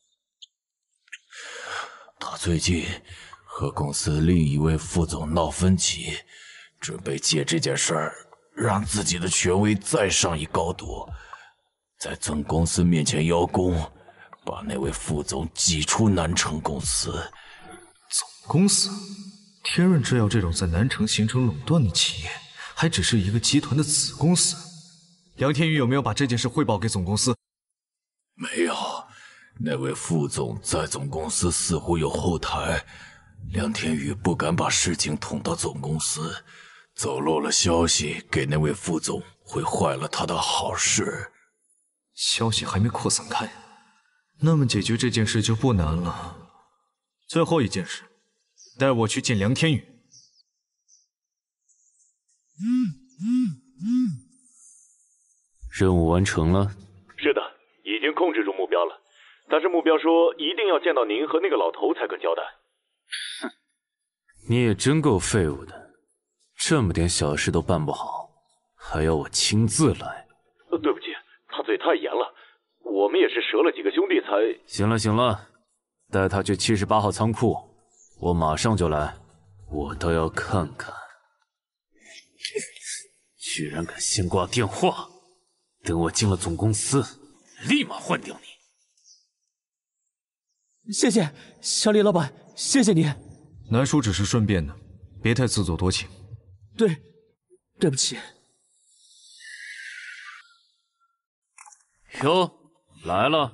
他最近和公司另一位副总闹分歧，准备借这件事儿让自己的权威再上一高度，在总公司面前邀功，把那位副总挤出南城公司。 总公司？天润制药这种在南城形成垄断的企业，还只是一个集团的子公司。梁天宇有没有把这件事汇报给总公司？ 没有，那位副总在总公司似乎有后台，梁天宇不敢把事情捅到总公司，走漏了消息给那位副总，会坏了他的好事。 消息还没扩散开，那么解决这件事就不难了。最后一件事，带我去见梁天宇。 任务完成了。 是的，已经控制住目标了。但是目标说一定要见到您和那个老头才肯交代。 哼，你也真够废物的，这么点小事都办不好，还要我亲自来。 对不起，他嘴太严了，我们也是折了几个兄弟才…… 行了行了，带他去78号仓库，我马上就来。我倒要看看，居然敢先挂电话！等我进了总公司，立马换掉你。 谢谢小李老板，谢谢你。 南叔只是顺便的，别太自作多情。 对不起。 哟，来了，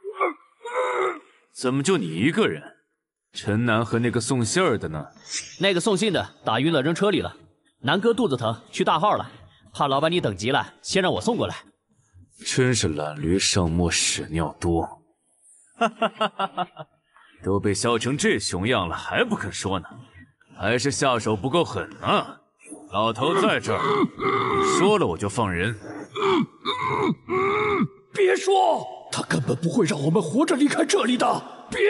怎么就你一个人？陈南和那个送信儿的呢？ 那个送信的打晕了，扔车里了。南哥肚子疼，去大号了，怕老板你等急了，先让我送过来。 真是懒驴上磨屎尿多，哈哈哈哈哈！都被削成这熊样了，还不肯说呢？还是下手不够狠啊！老头在这儿，你说了我就放人。 别说，他根本不会让我们活着离开这里的。别！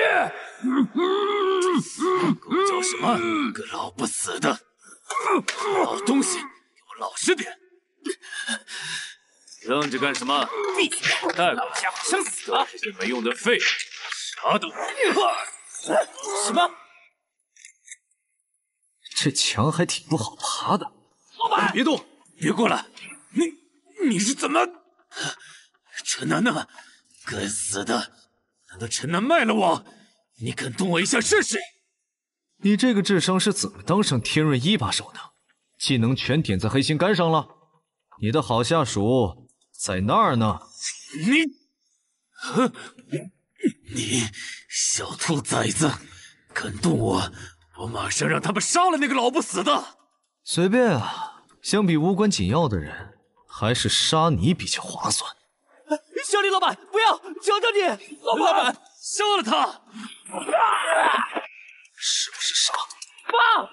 狗叫什么？个老不死的！老东西，给我老实点！愣着干什么？闭嘴！带我家伙想死啊！这些没用的废物，啥都…… 什么？ 这墙还挺不好爬的。 老板， 别动！别过来！你是怎么？陈南呢？该死的！难道陈南卖了我？你敢动我一下试试？ 你这个智商是怎么当上天润一把手的？技能全点在黑心肝上了？你的好下属在那儿呢。 你小兔崽子，敢动我，我马上让他们杀了那个老不死的。 随便啊，相比无关紧要的人，还是杀你比较划算。 小李老板，不要，求求你！老板， 杀了他！ 是不是傻？ 爸！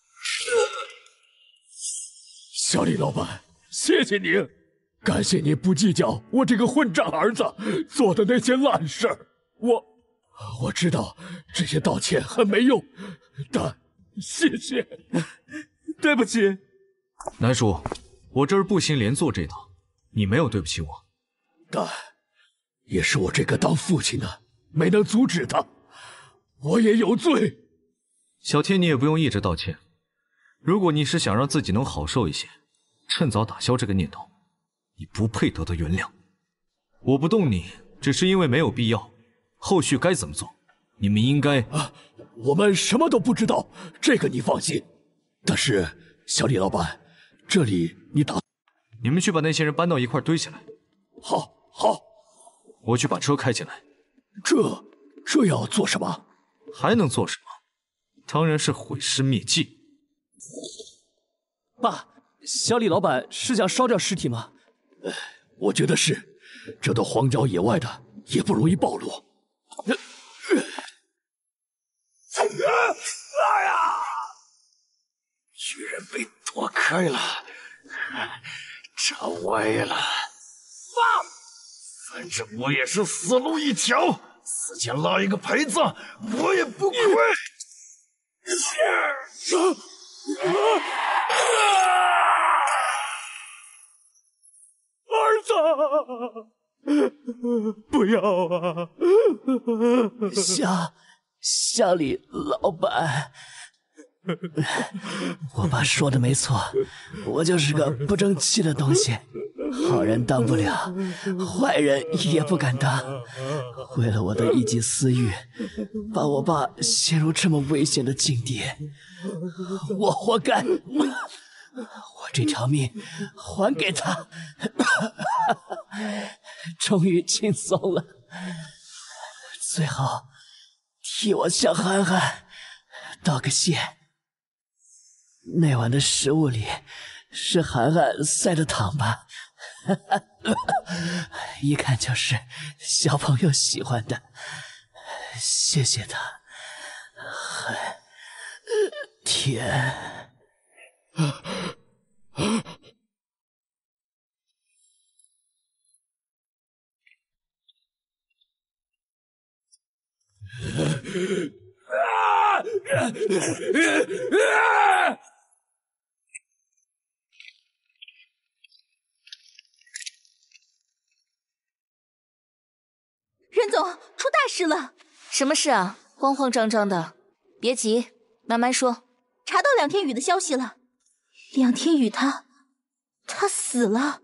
小李老板，谢谢你，感谢你不计较我这个混账儿子做的那些烂事儿。我知道这些道歉很没用，但谢谢。 对不起，南叔，我这儿不兴连坐这套，你没有对不起我。 但也是我这个当父亲的没能阻止他，我也有罪。 小天，你也不用一直道歉。如果你是想让自己能好受一些，趁早打消这个念头。你不配得到原谅。我不动你，只是因为没有必要。后续该怎么做，你们应该…… 我们什么都不知道，这个你放心。但是，小李老板，这里你们去把那些人搬到一块堆起来。 好。 我去把车开进来。 这要做什么？ 还能做什么？当然是毁尸灭迹。 爸，小李老板是想烧掉尸体吗？ 我觉得是，这都荒郊野外的，也不容易暴露。 居然被躲开了，站歪了。反正我也是死路一条，死前拉一个陪葬，我也不亏。 儿子，不要啊！ 小李老板，我爸说的没错，我就是个不争气的东西，好人当不了，坏人也不敢当。为了我的一己私欲，把我爸陷入这么危险的境地，我活该。我这条命还给他，终于轻松了。最后替我向涵涵道个谢。那晚的食物里是涵涵塞的糖吧？一看就是小朋友喜欢的，谢谢他，很甜。 任总，出大事了！ 什么事啊？慌慌张张的，别急，慢慢说。 查到梁天宇的消息了，梁天宇他死了。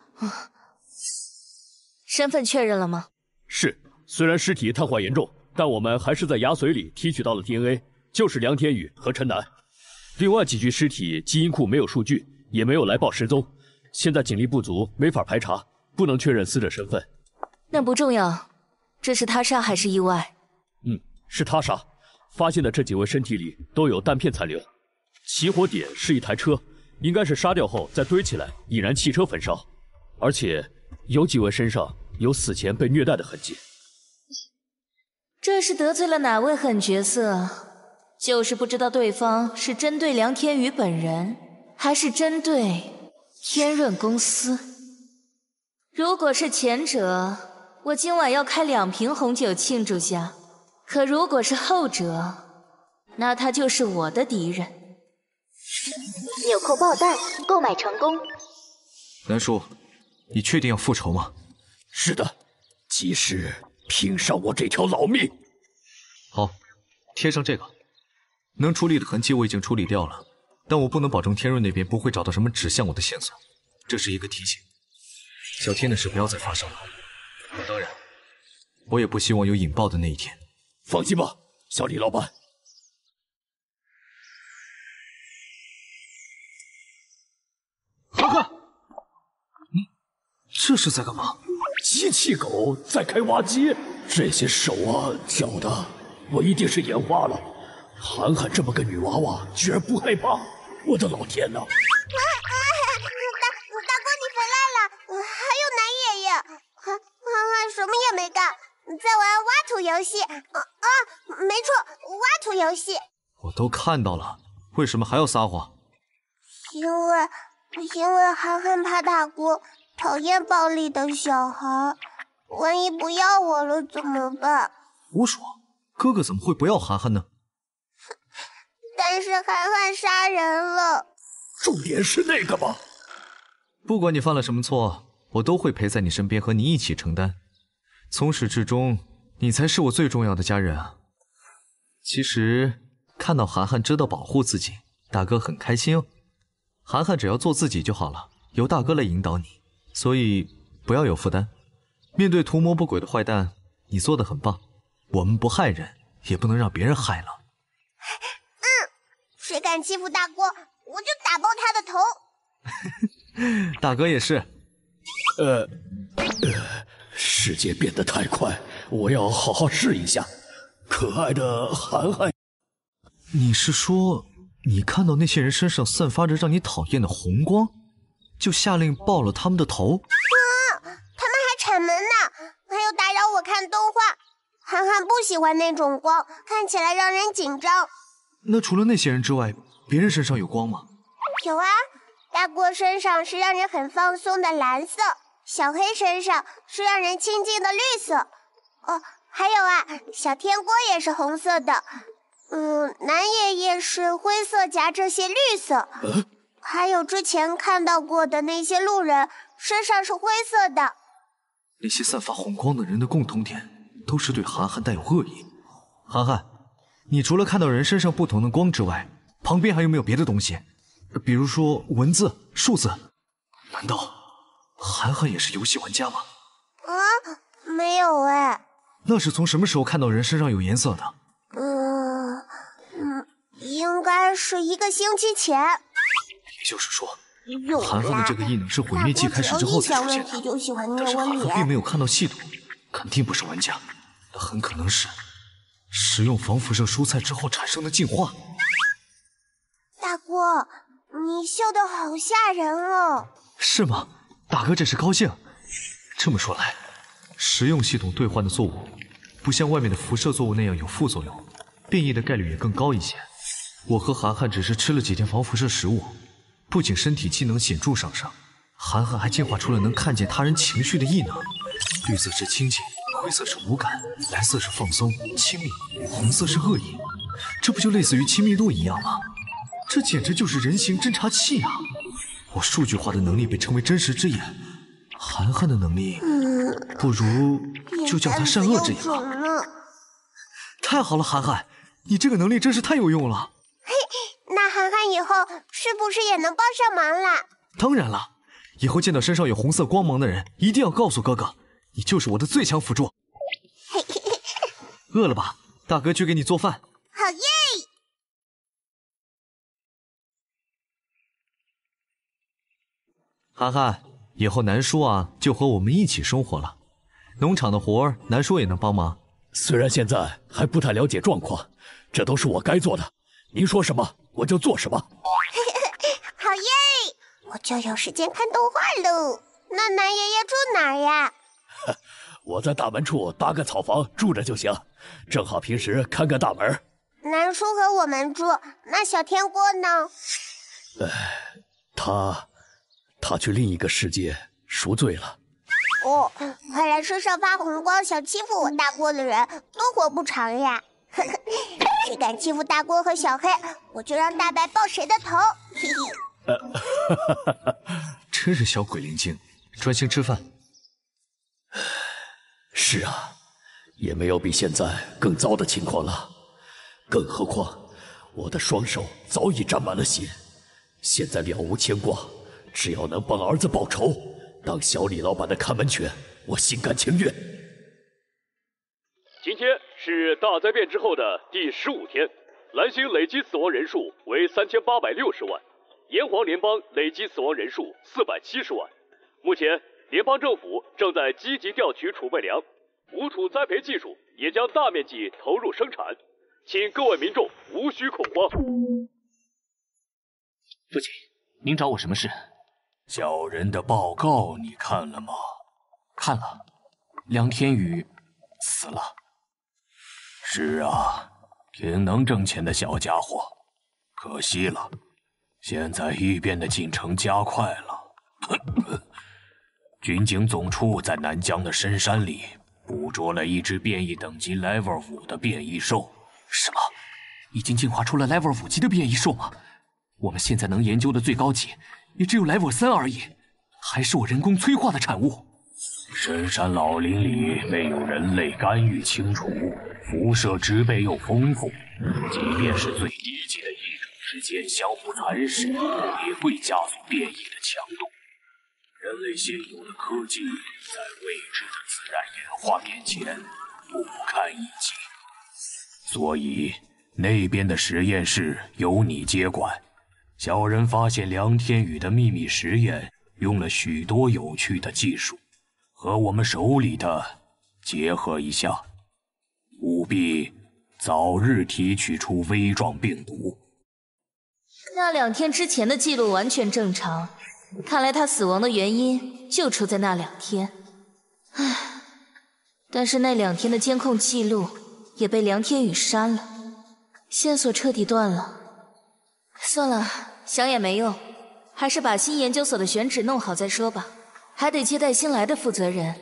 身份确认了吗？ 是，虽然尸体碳化严重，但我们还是在牙髓里提取到了 DNA， 就是梁天宇和陈楠。另外几具尸体基因库没有数据，也没有来报失踪。现在警力不足，没法排查，不能确认死者身份。 那不重要，这是他杀还是意外？ 是他杀。发现的这几位身体里都有弹片残留，起火点是一台车，应该是杀掉后再堆起来，引燃汽车焚烧。而且有几位身上有死前被虐待的痕迹。 这是得罪了哪位狠角色？就是不知道对方是针对梁天宇本人，还是针对天润公司。如果是前者，我今晚要开2瓶红酒庆祝下；可如果是后者，那他就是我的敌人。 纽扣爆弹购买成功。 南叔，你确定要复仇吗？ 是的，即使拼上我这条老命。 好，贴上这个。能处理的痕迹我已经处理掉了，但我不能保证天润那边不会找到什么指向我的线索。这是一个提醒，小天的事不要再发生了。当然，我也不希望有引爆的那一天。 放心吧，小李老板。 涵涵，这是在干嘛？ 机器狗在开挖机，这些手啊脚的，我一定是眼花了。涵涵这么个女娃娃，居然不害怕！我的老天哪！ 大哥你回来了，还有南爷爷，涵涵什么也没干，在玩挖土游戏。没错，挖土游戏。 我都看到了，为什么还要撒谎？ 因为涵涵怕大哥，讨厌暴力的小孩，万一不要我了怎么办？ 胡说，哥哥怎么会不要涵涵呢？ 但是涵涵杀人了。 重点是那个吧？ 不管你犯了什么错，我都会陪在你身边，和你一起承担。从始至终，你才是我最重要的家人啊！其实看到涵涵知道保护自己，大哥很开心哦。涵涵只要做自己就好了，由大哥来引导你，所以不要有负担。面对图谋不轨的坏蛋，你做得很棒。我们不害人，也不能让别人害了。 谁敢欺负大哥，我就打爆他的头。 大哥也是。 世界变得太快，我要好好试一下。可爱的涵涵， 你是说你看到那些人身上散发着让你讨厌的红光，就下令爆了他们的头？ 他们还铲门呢，还有打扰我看动画。涵涵不喜欢那种光，看起来让人紧张。 那除了那些人之外，别人身上有光吗？ 有啊，大锅身上是让人很放松的蓝色，小黑身上是让人亲近的绿色。还有啊，小天锅也是红色的。南爷爷是灰色夹这些绿色。还有之前看到过的那些路人身上是灰色的。 那些散发红光的人的共同点都是对涵涵带有恶意。涵涵，你除了看到人身上不同的光之外，旁边还有没有别的东西？比如说文字、数字？难道涵涵也是游戏玩家吗？ 没有哎。 那是从什么时候看到人身上有颜色的？ 应该是1个星期前。 也就是说，涵涵的这个异能是毁灭季开始之后才出现的。但是涵涵并没有看到系统，肯定不是玩家，那很可能是食用防辐射蔬菜之后产生的进化。 大哥，你笑得好吓人哦。 是吗？大哥这是高兴。这么说来，食用系统兑换的作物不像外面的辐射作物那样有副作用，变异的概率也更高一些。我和涵涵只是吃了几天防辐射食物，不仅身体机能显著上升，涵涵还进化出了能看见他人情绪的异能。绿色是亲近，灰色是无感，蓝色是放松亲密，红色是恶意。这不就类似于亲密度一样吗？这简直就是人形侦察器啊！我数据化的能力被称为真实之眼，涵涵的能力，不如就叫他善恶之眼吧。太好了，涵涵，你这个能力真是太有用了。 那涵涵以后是不是也能帮上忙啦？ 当然了，以后见到身上有红色光芒的人，一定要告诉哥哥，你就是我的最强辅助。饿了吧？大哥去给你做饭。 好耶！ 涵涵，以后南叔啊就和我们一起生活了，农场的活儿南叔也能帮忙。 虽然现在还不太了解状况，这都是我该做的。您说什么我就做什么。 好耶！我就有时间看动画喽。那南爷爷住哪儿呀？ 我在大门处搭个草房住着就行，正好平时看看大门。 南叔和我们住，那小天锅呢？ 他去另一个世界赎罪了。 哦，看来身上发红光想欺负我大锅的人都活不长呀！谁敢欺负大锅和小黑，我就让大白爆谁的头！ 真是小鬼灵精，专心吃饭。 是啊，也没有比现在更糟的情况了。更何况我的双手早已沾满了血，现在了无牵挂，只要能帮儿子报仇，当小李老板的看门犬，我心甘情愿。 今天是大灾变之后的第15天，蓝星累计死亡人数为3860万，炎黄联邦累计死亡人数470万。目前，联邦政府正在积极调取储备粮，无土栽培技术也将大面积投入生产，请各位民众无需恐慌。 父亲，您找我什么事？小人的报告你看了吗？看了，梁天宇死了。是啊，挺能挣钱的小家伙，可惜了。现在异变的进程加快了。军警总处在南疆的深山里捕捉了一只变异等级 Level 5的变异兽。什么？已经进化出了 Level 5级的变异兽吗？我们现在能研究的最高级也只有 Level 3而已，还是我人工催化的产物。深山老林里没有人类干预清除，辐射植被又丰富，即便是最低级的异种之间相互蚕食，也会加速变异的强度。人类现有的科技在未知的自然演化面前不堪一击，所以那边的实验室由你接管。小人发现梁天宇的秘密实验用了许多有趣的技术，和我们手里的结合一下，务必早日提取出微状病毒。 那2天之前的记录完全正常，看来他死亡的原因就出在那2天。唉，但是那2天的监控记录也被梁天宇删了，线索彻底断了。算了，想也没用，还是把新研究所的选址弄好再说吧，还得接待新来的负责人。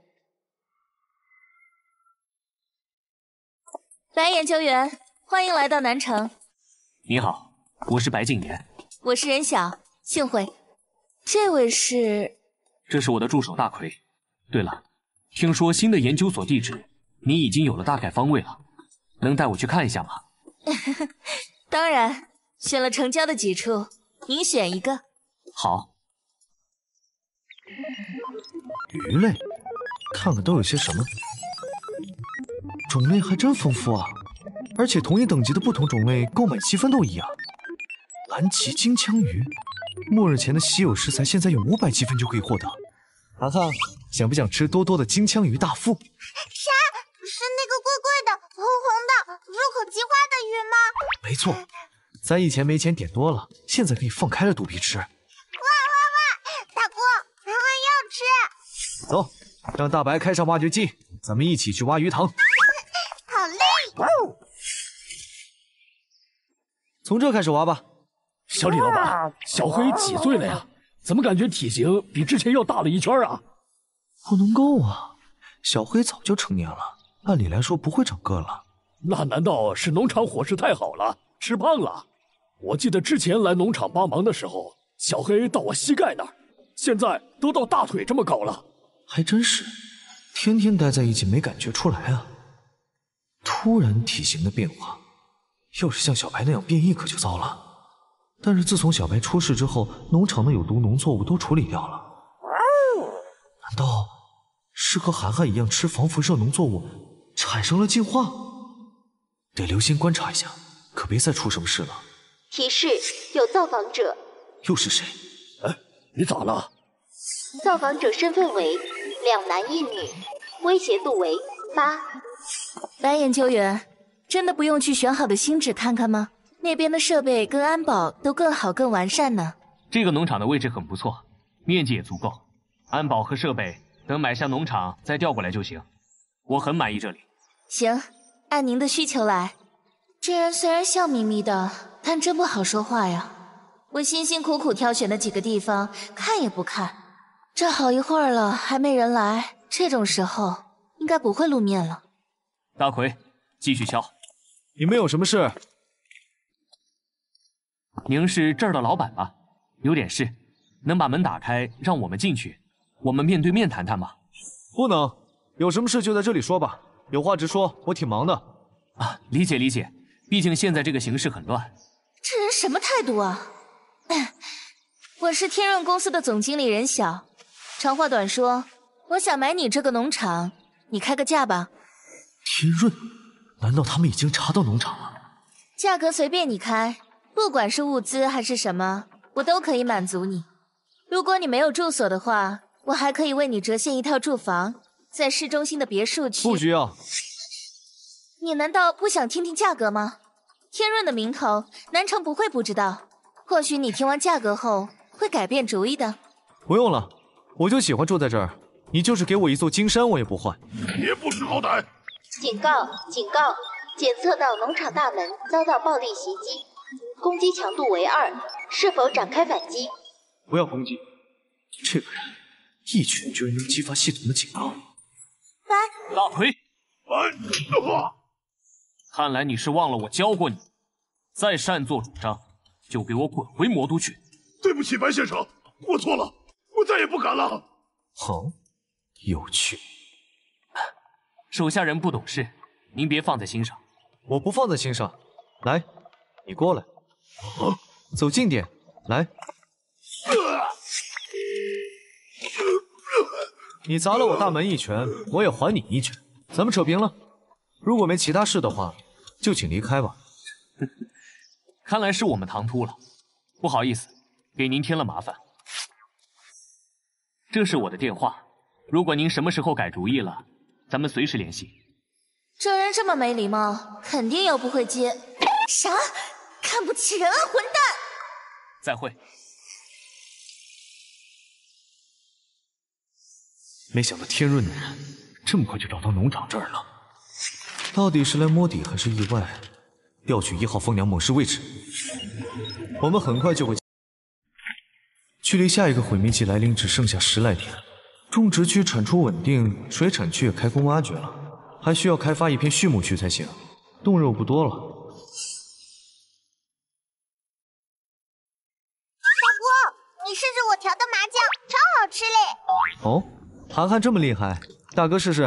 白研究员，欢迎来到南城。 你好，我是白敬言。 我是任晓，幸会。这位是？ 这是我的助手大奎。对了，听说新的研究所地址你已经有了大概方位了，能带我去看一下吗？ 当然，选了城郊的几处，您选一个。 好。 鱼类，看看都有些什么。种类还真丰富啊，而且同一等级的不同种类购买积分都一样。蓝鳍金枪鱼，末日前的稀有食材，现在有500积分就可以获得。涵涵，想不想吃多多的金枪鱼大腹？ 啥？是那个贵贵的、红红的、入口即化的鱼吗？ 没错，咱以前没钱点多了，现在可以放开了肚皮吃。 哇！大锅，涵涵要吃。 走，让大白开上挖掘机，咱们一起去挖鱼塘。 好嘞！ 从这开始挖吧。 小李老板，小黑几岁了呀？怎么感觉体型比之前要大了一圈啊？ 不能够啊，小黑早就成年了，按理来说不会长个了。 那难道是农场伙食太好了，吃胖了？我记得之前来农场帮忙的时候，小黑到我膝盖那儿，现在都到大腿这么高了。 还真是，天天待在一起没感觉出来啊。突然体型的变化，要是像小白那样变异可就糟了。但是自从小白出事之后，农场的有毒农作物都处理掉了。难道是和涵涵一样吃防辐射农作物产生了进化？得留心观察一下，可别再出什么事了。 提示：有造访者。 又是谁？ 哎，你咋了？ 造访者身份为2男1女，威胁度为8。 白研究员，真的不用去选好的新址看看吗？那边的设备跟安保都更好更完善呢。 这个农场的位置很不错，面积也足够，安保和设备等买下农场再调过来就行。我很满意这里。 行，按您的需求来。这人虽然笑眯眯的，但真不好说话呀。我辛辛苦苦挑选的几个地方，看也不看。这好一会儿了，还没人来，这种时候应该不会露面了。 大奎，继续敲。 你们有什么事？ 您是这儿的老板吧？有点事，能把门打开，让我们进去，我们面对面谈谈吗？ 不能，有什么事就在这里说吧，有话直说，我挺忙的。 啊，理解理解，毕竟现在这个形势很乱。 这人什么态度啊？我是天润公司的总经理任晓，长话短说，我想买你这个农场，你开个价吧。 天润？难道他们已经查到农场了？ 价格随便你开，不管是物资还是什么，我都可以满足你。如果你没有住所的话，我还可以为你折现一套住房，在市中心的别墅区。 不需要。 你难道不想听听价格吗？天润的名头，南城不会不知道。或许你听完价格后会改变主意的。 不用了，我就喜欢住在这儿。你就是给我一座金山，我也不换。 别不识好歹！ 警告！警告！检测到农场大门遭到暴力袭击，攻击强度为2，是否展开反击？ 不要攻击！这个人一拳居然能激发系统的警告。 大奎，看来你是忘了我教过你，再擅作主张，就给我滚回魔都去！ 对不起，白先生，我错了，我再也不敢了。 好，有趣。 手下人不懂事，您别放在心上。 我不放在心上。来，你过来。走近点，来。你砸了我大门一拳，我也还你一拳，咱们扯平了。如果没其他事的话，就请离开吧。 看来是我们唐突了，不好意思，给您添了麻烦。这是我的电话，如果您什么时候改主意了，咱们随时联系。 这人这么没礼貌，肯定又不会接。啥？看不起人啊，混蛋！ 再会。 没想到天润的人这么快就找到农场这儿了，到底是来摸底还是意外？调取1号蜂娘猛士位置，我们很快就会。距离下一个毁灭期来临只剩下10来天，种植区产出稳定，水产区也开工挖掘了，还需要开发一片畜牧区才行，冻肉不多了。 大哥，你试试我调的麻酱，超好吃嘞！ 哦，涵涵这么厉害，大哥试试。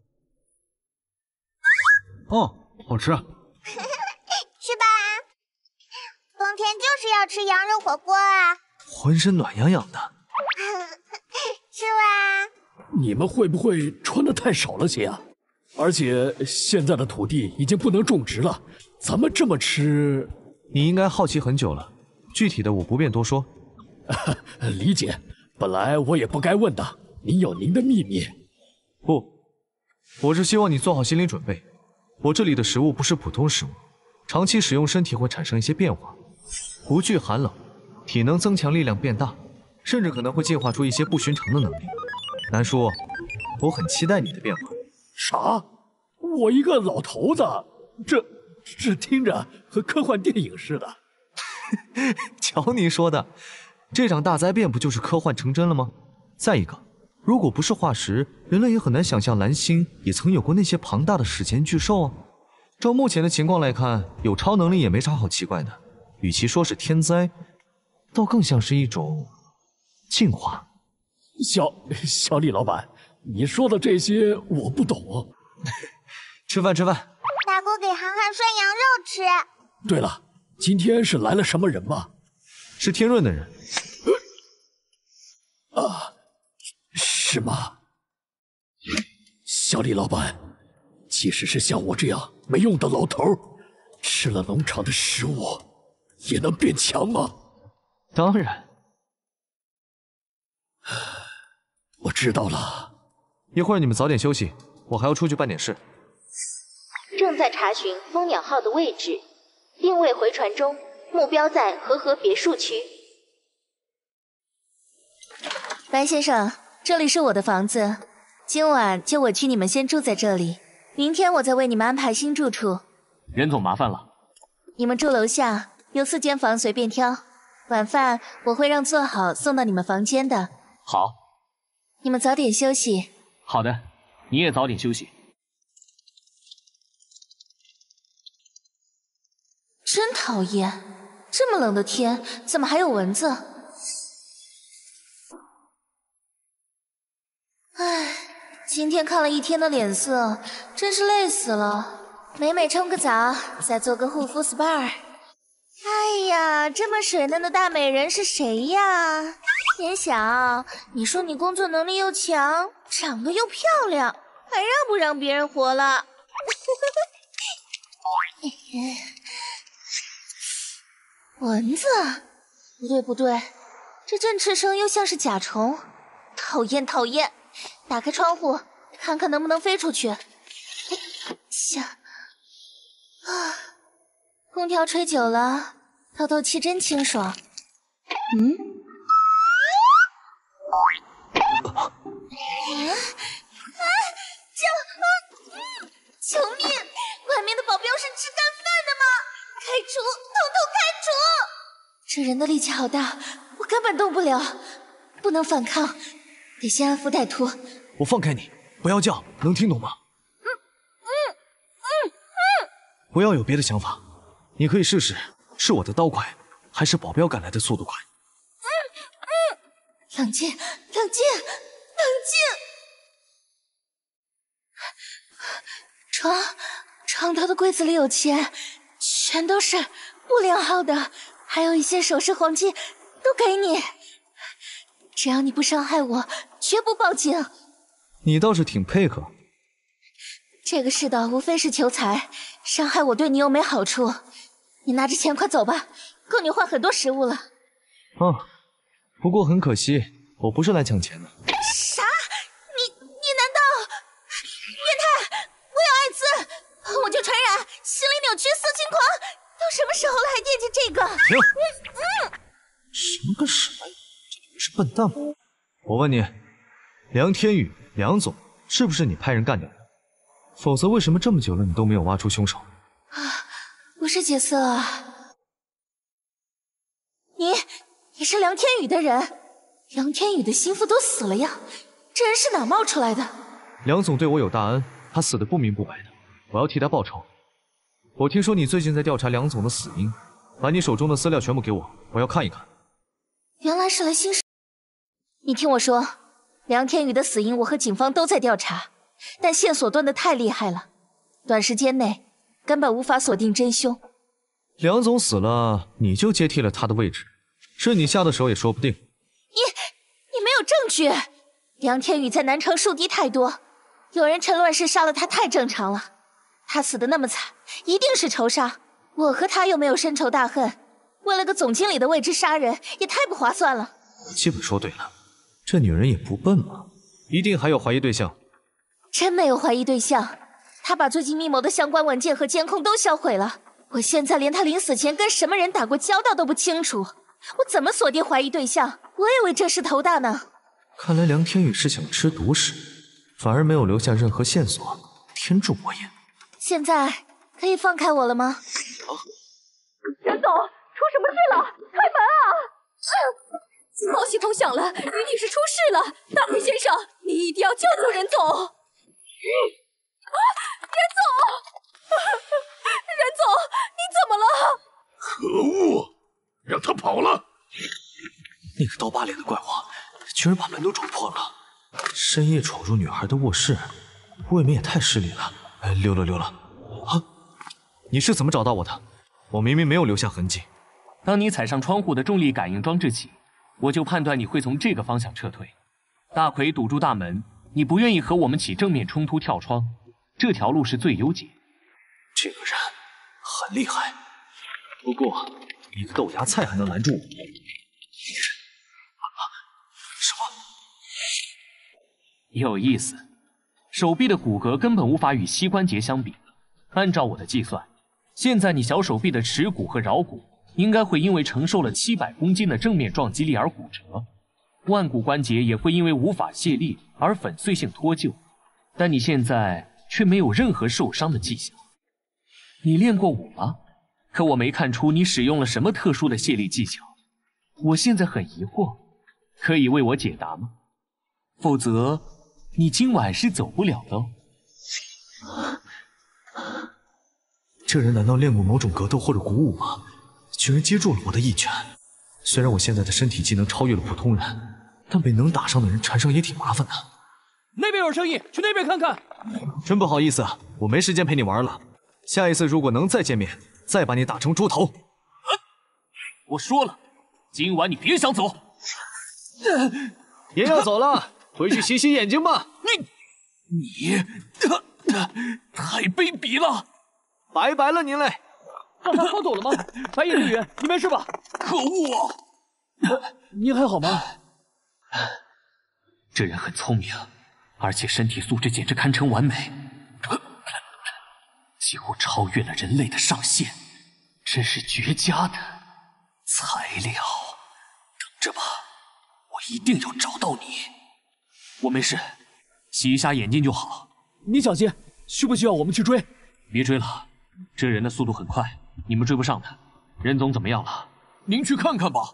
哦，好吃。 是吧？冬天就是要吃羊肉火锅啊！ 浑身暖洋洋的。 是吧？ 你们会不会穿的太少了些啊？而且现在的土地已经不能种植了，咱们这么吃…… 你应该好奇很久了，具体的我不便多说。 理解，本来我也不该问的，您有您的秘密。 不，我是希望你做好心理准备，我这里的食物不是普通食物，长期使用身体会产生一些变化，不惧寒冷，体能增强，力量变大，甚至可能会进化出一些不寻常的能力。南叔，我很期待你的变化。 啥？我一个老头子，这听着和科幻电影似的。 瞧你说的，这场大灾变不就是科幻成真了吗？再一个，如果不是化石，人类也很难想象蓝星也曾有过那些庞大的史前巨兽啊。照目前的情况来看，有超能力也没啥好奇怪的，与其说是天灾，倒更像是一种进化。 小李老板，你说的这些我不懂。 吃饭。 大哥给涵涵涮羊肉吃。 对了，今天是来了什么人吗？ 是天润的人。 啊，是吗？小李老板，即使是像我这样没用的老头，吃了农场的食物，也能变强吗？ 当然。 知道了。 一会儿你们早点休息，我还要出去办点事。 正在查询蜂鸟号的位置，定位回传中，目标在和合别墅区。 白先生，这里是我的房子，今晚就委屈你们先住在这里，明天我再为你们安排新住处。 任总麻烦了。 你们住楼下，有4间房随便挑，晚饭我会让做好送到你们房间的。 好。 你们早点休息。 好的，你也早点休息。 真讨厌，这么冷的天，怎么还有蚊子？唉，今天看了一天的脸色，真是累死了。美美冲个澡，再做个护肤 SPA。哎呀，这么水嫩的大美人是谁呀？天晓，你说你工作能力又强，长得又漂亮，还让不让别人活了？蚊子？不对不对，这振翅声又像是甲虫，讨厌讨厌！打开窗户，看看能不能飞出去。空调吹久了，透透气真清爽。救命！外面的保镖是吃干饭的吗？开除！统统开除！这人的力气好大，我根本动不了，不能反抗，得先安抚歹徒。 我放开你，不要叫，能听懂吗？不要有别的想法，你可以试试，是我的刀快，还是保镖赶来的速度快？ 冷静，冷静，冷静！床头的柜子里有钱，全都是不良号的，还有一些首饰黄金，都给你。只要你不伤害我，绝不报警。 你倒是挺配合。 这个世道无非是求财，伤害我对你又没好处。你拿着钱快走吧，够你换很多食物了。 不过很可惜，我不是来抢钱的。 啥？你难道变态？我有艾滋，我就传染，心理扭曲，色情狂，都什么时候了还惦记这个？ 停！什么跟什么？这你不是笨蛋吗？我问你，梁天宇，梁总，是不是你派人干掉的？否则为什么这么久了你都没有挖出凶手？ 不是杰瑟啊，你是梁天宇的人，梁天宇的心腹都死了呀，这人是哪冒出来的？ 梁总对我有大恩，他死得不明不白的，我要替他报仇。我听说你最近在调查梁总的死因，把你手中的资料全部给我，我要看一看。 原来是来新事。你听我说，梁天宇的死因我和警方都在调查，但线索断得太厉害了，短时间内根本无法锁定真凶。 梁总死了，你就接替了他的位置，是你下的手也说不定。 你没有证据。梁天宇在南城树敌太多，有人趁乱世杀了他太正常了。他死得那么惨，一定是仇杀。我和他又没有深仇大恨，为了个总经理的位置杀人，也太不划算了。 基本说对了，这女人也不笨嘛，一定还有怀疑对象。 真没有怀疑对象，他把最近密谋的相关文件和监控都销毁了。我现在连他临死前跟什么人打过交道都不清楚，我怎么锁定怀疑对象？我以为这事头大呢。 看来梁天宇是想吃独食，反而没有留下任何线索，天助我也。 现在可以放开我了吗？ 任总，出什么事了？开门啊！ 警报系统响了，于女士出事了！大奎先生，你一定要救救任总！任总，任总，你怎么了？ 可恶，让他跑了！ 那个刀疤脸的怪物，居然把门都撞破了！深夜闯入女孩的卧室，未免也太失礼了。溜了！啊，你是怎么找到我的？我明明没有留下痕迹。 当你踩上窗户的重力感应装置起，我就判断你会从这个方向撤退。大奎堵住大门，你不愿意和我们起正面冲突跳窗，这条路是最优解。 这个人很厉害，不过一个豆芽菜还能拦住我？什么？ 有意思，手臂的骨骼根本无法与膝关节相比。按照我的计算，现在你小手臂的耻骨和桡骨应该会因为承受了700公斤的正面撞击力而骨折，腕骨关节也会因为无法卸力而粉碎性脱臼。但你现在却没有任何受伤的迹象。你练过武吗？可我没看出你使用了什么特殊的卸力技巧。我现在很疑惑，可以为我解答吗？否则，你今晚是走不了的哦。 这人难道练过某种格斗或者鼓舞吗？居然接住了我的一拳。虽然我现在的身体技能超越了普通人，但被能打伤的人缠上也挺麻烦的。 那边有声音，去那边看看。 真不好意思，我没时间陪你玩了。下一次如果能再见面，再把你打成猪头。 我说了，今晚你别想走。 也要走了，回去洗洗眼睛吧。 你太卑鄙了！ 拜拜了您嘞。 让他放走了吗？白眼之羽，你没事吧？ 可恶啊！ 你还好吗？ 这人很聪明，而且身体素质简直堪称完美，几乎超越了人类的上限，真是绝佳的材料。等着吧，我一定要找到你。我没事，洗一下眼睛就好。 你小心，需不需要我们去追？ 别追了，这人的速度很快，你们追不上他。任总怎么样了？ 您去看看吧。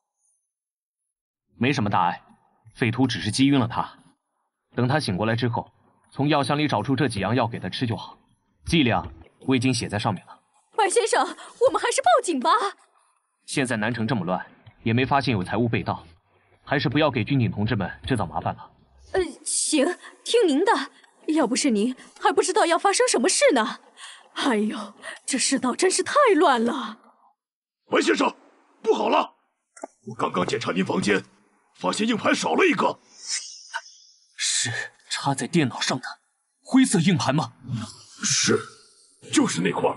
没什么大碍，匪徒只是击晕了他。等他醒过来之后，从药箱里找出这几样药给他吃就好。剂量我已经写在上面了。 白先生，我们还是报警吧。 现在南城这么乱，也没发现有财物被盗，还是不要给军警同志们制造麻烦了。 行，听您的。要不是您，还不知道要发生什么事呢。哎呦，这世道真是太乱了。 白先生，不好了！我刚刚检查您房间，发现硬盘少了一个。 是插在电脑上的灰色硬盘吗？ 是，就是那块。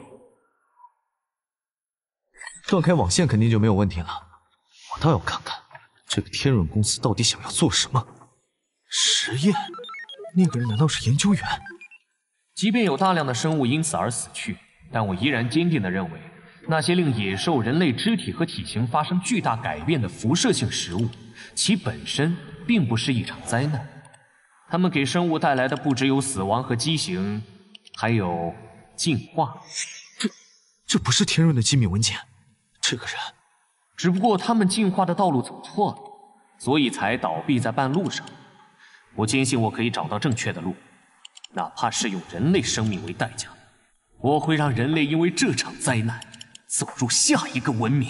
断开网线肯定就没有问题了。我倒要看看这个天润公司到底想要做什么。实验？那个人难道是研究员？ 即便有大量的生物因此而死去，但我依然坚定地认为，那些令野兽、人类肢体和体型发生巨大改变的辐射性食物，其本身并不是一场灾难。它们给生物带来的不只有死亡和畸形，还有进化。 这不是天润的机密文件。这个人， 只不过他们进化的道路走错了，所以才倒闭在半路上。我坚信我可以找到正确的路，哪怕是用人类生命为代价，我会让人类因为这场灾难走入下一个文明。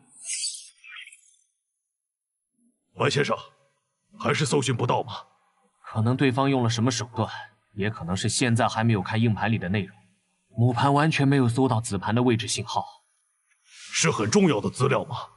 白先生，还是搜寻不到吗？ 可能对方用了什么手段，也可能是现在还没有看硬盘里的内容。母盘完全没有搜到子盘的位置信号。 是很重要的资料吗？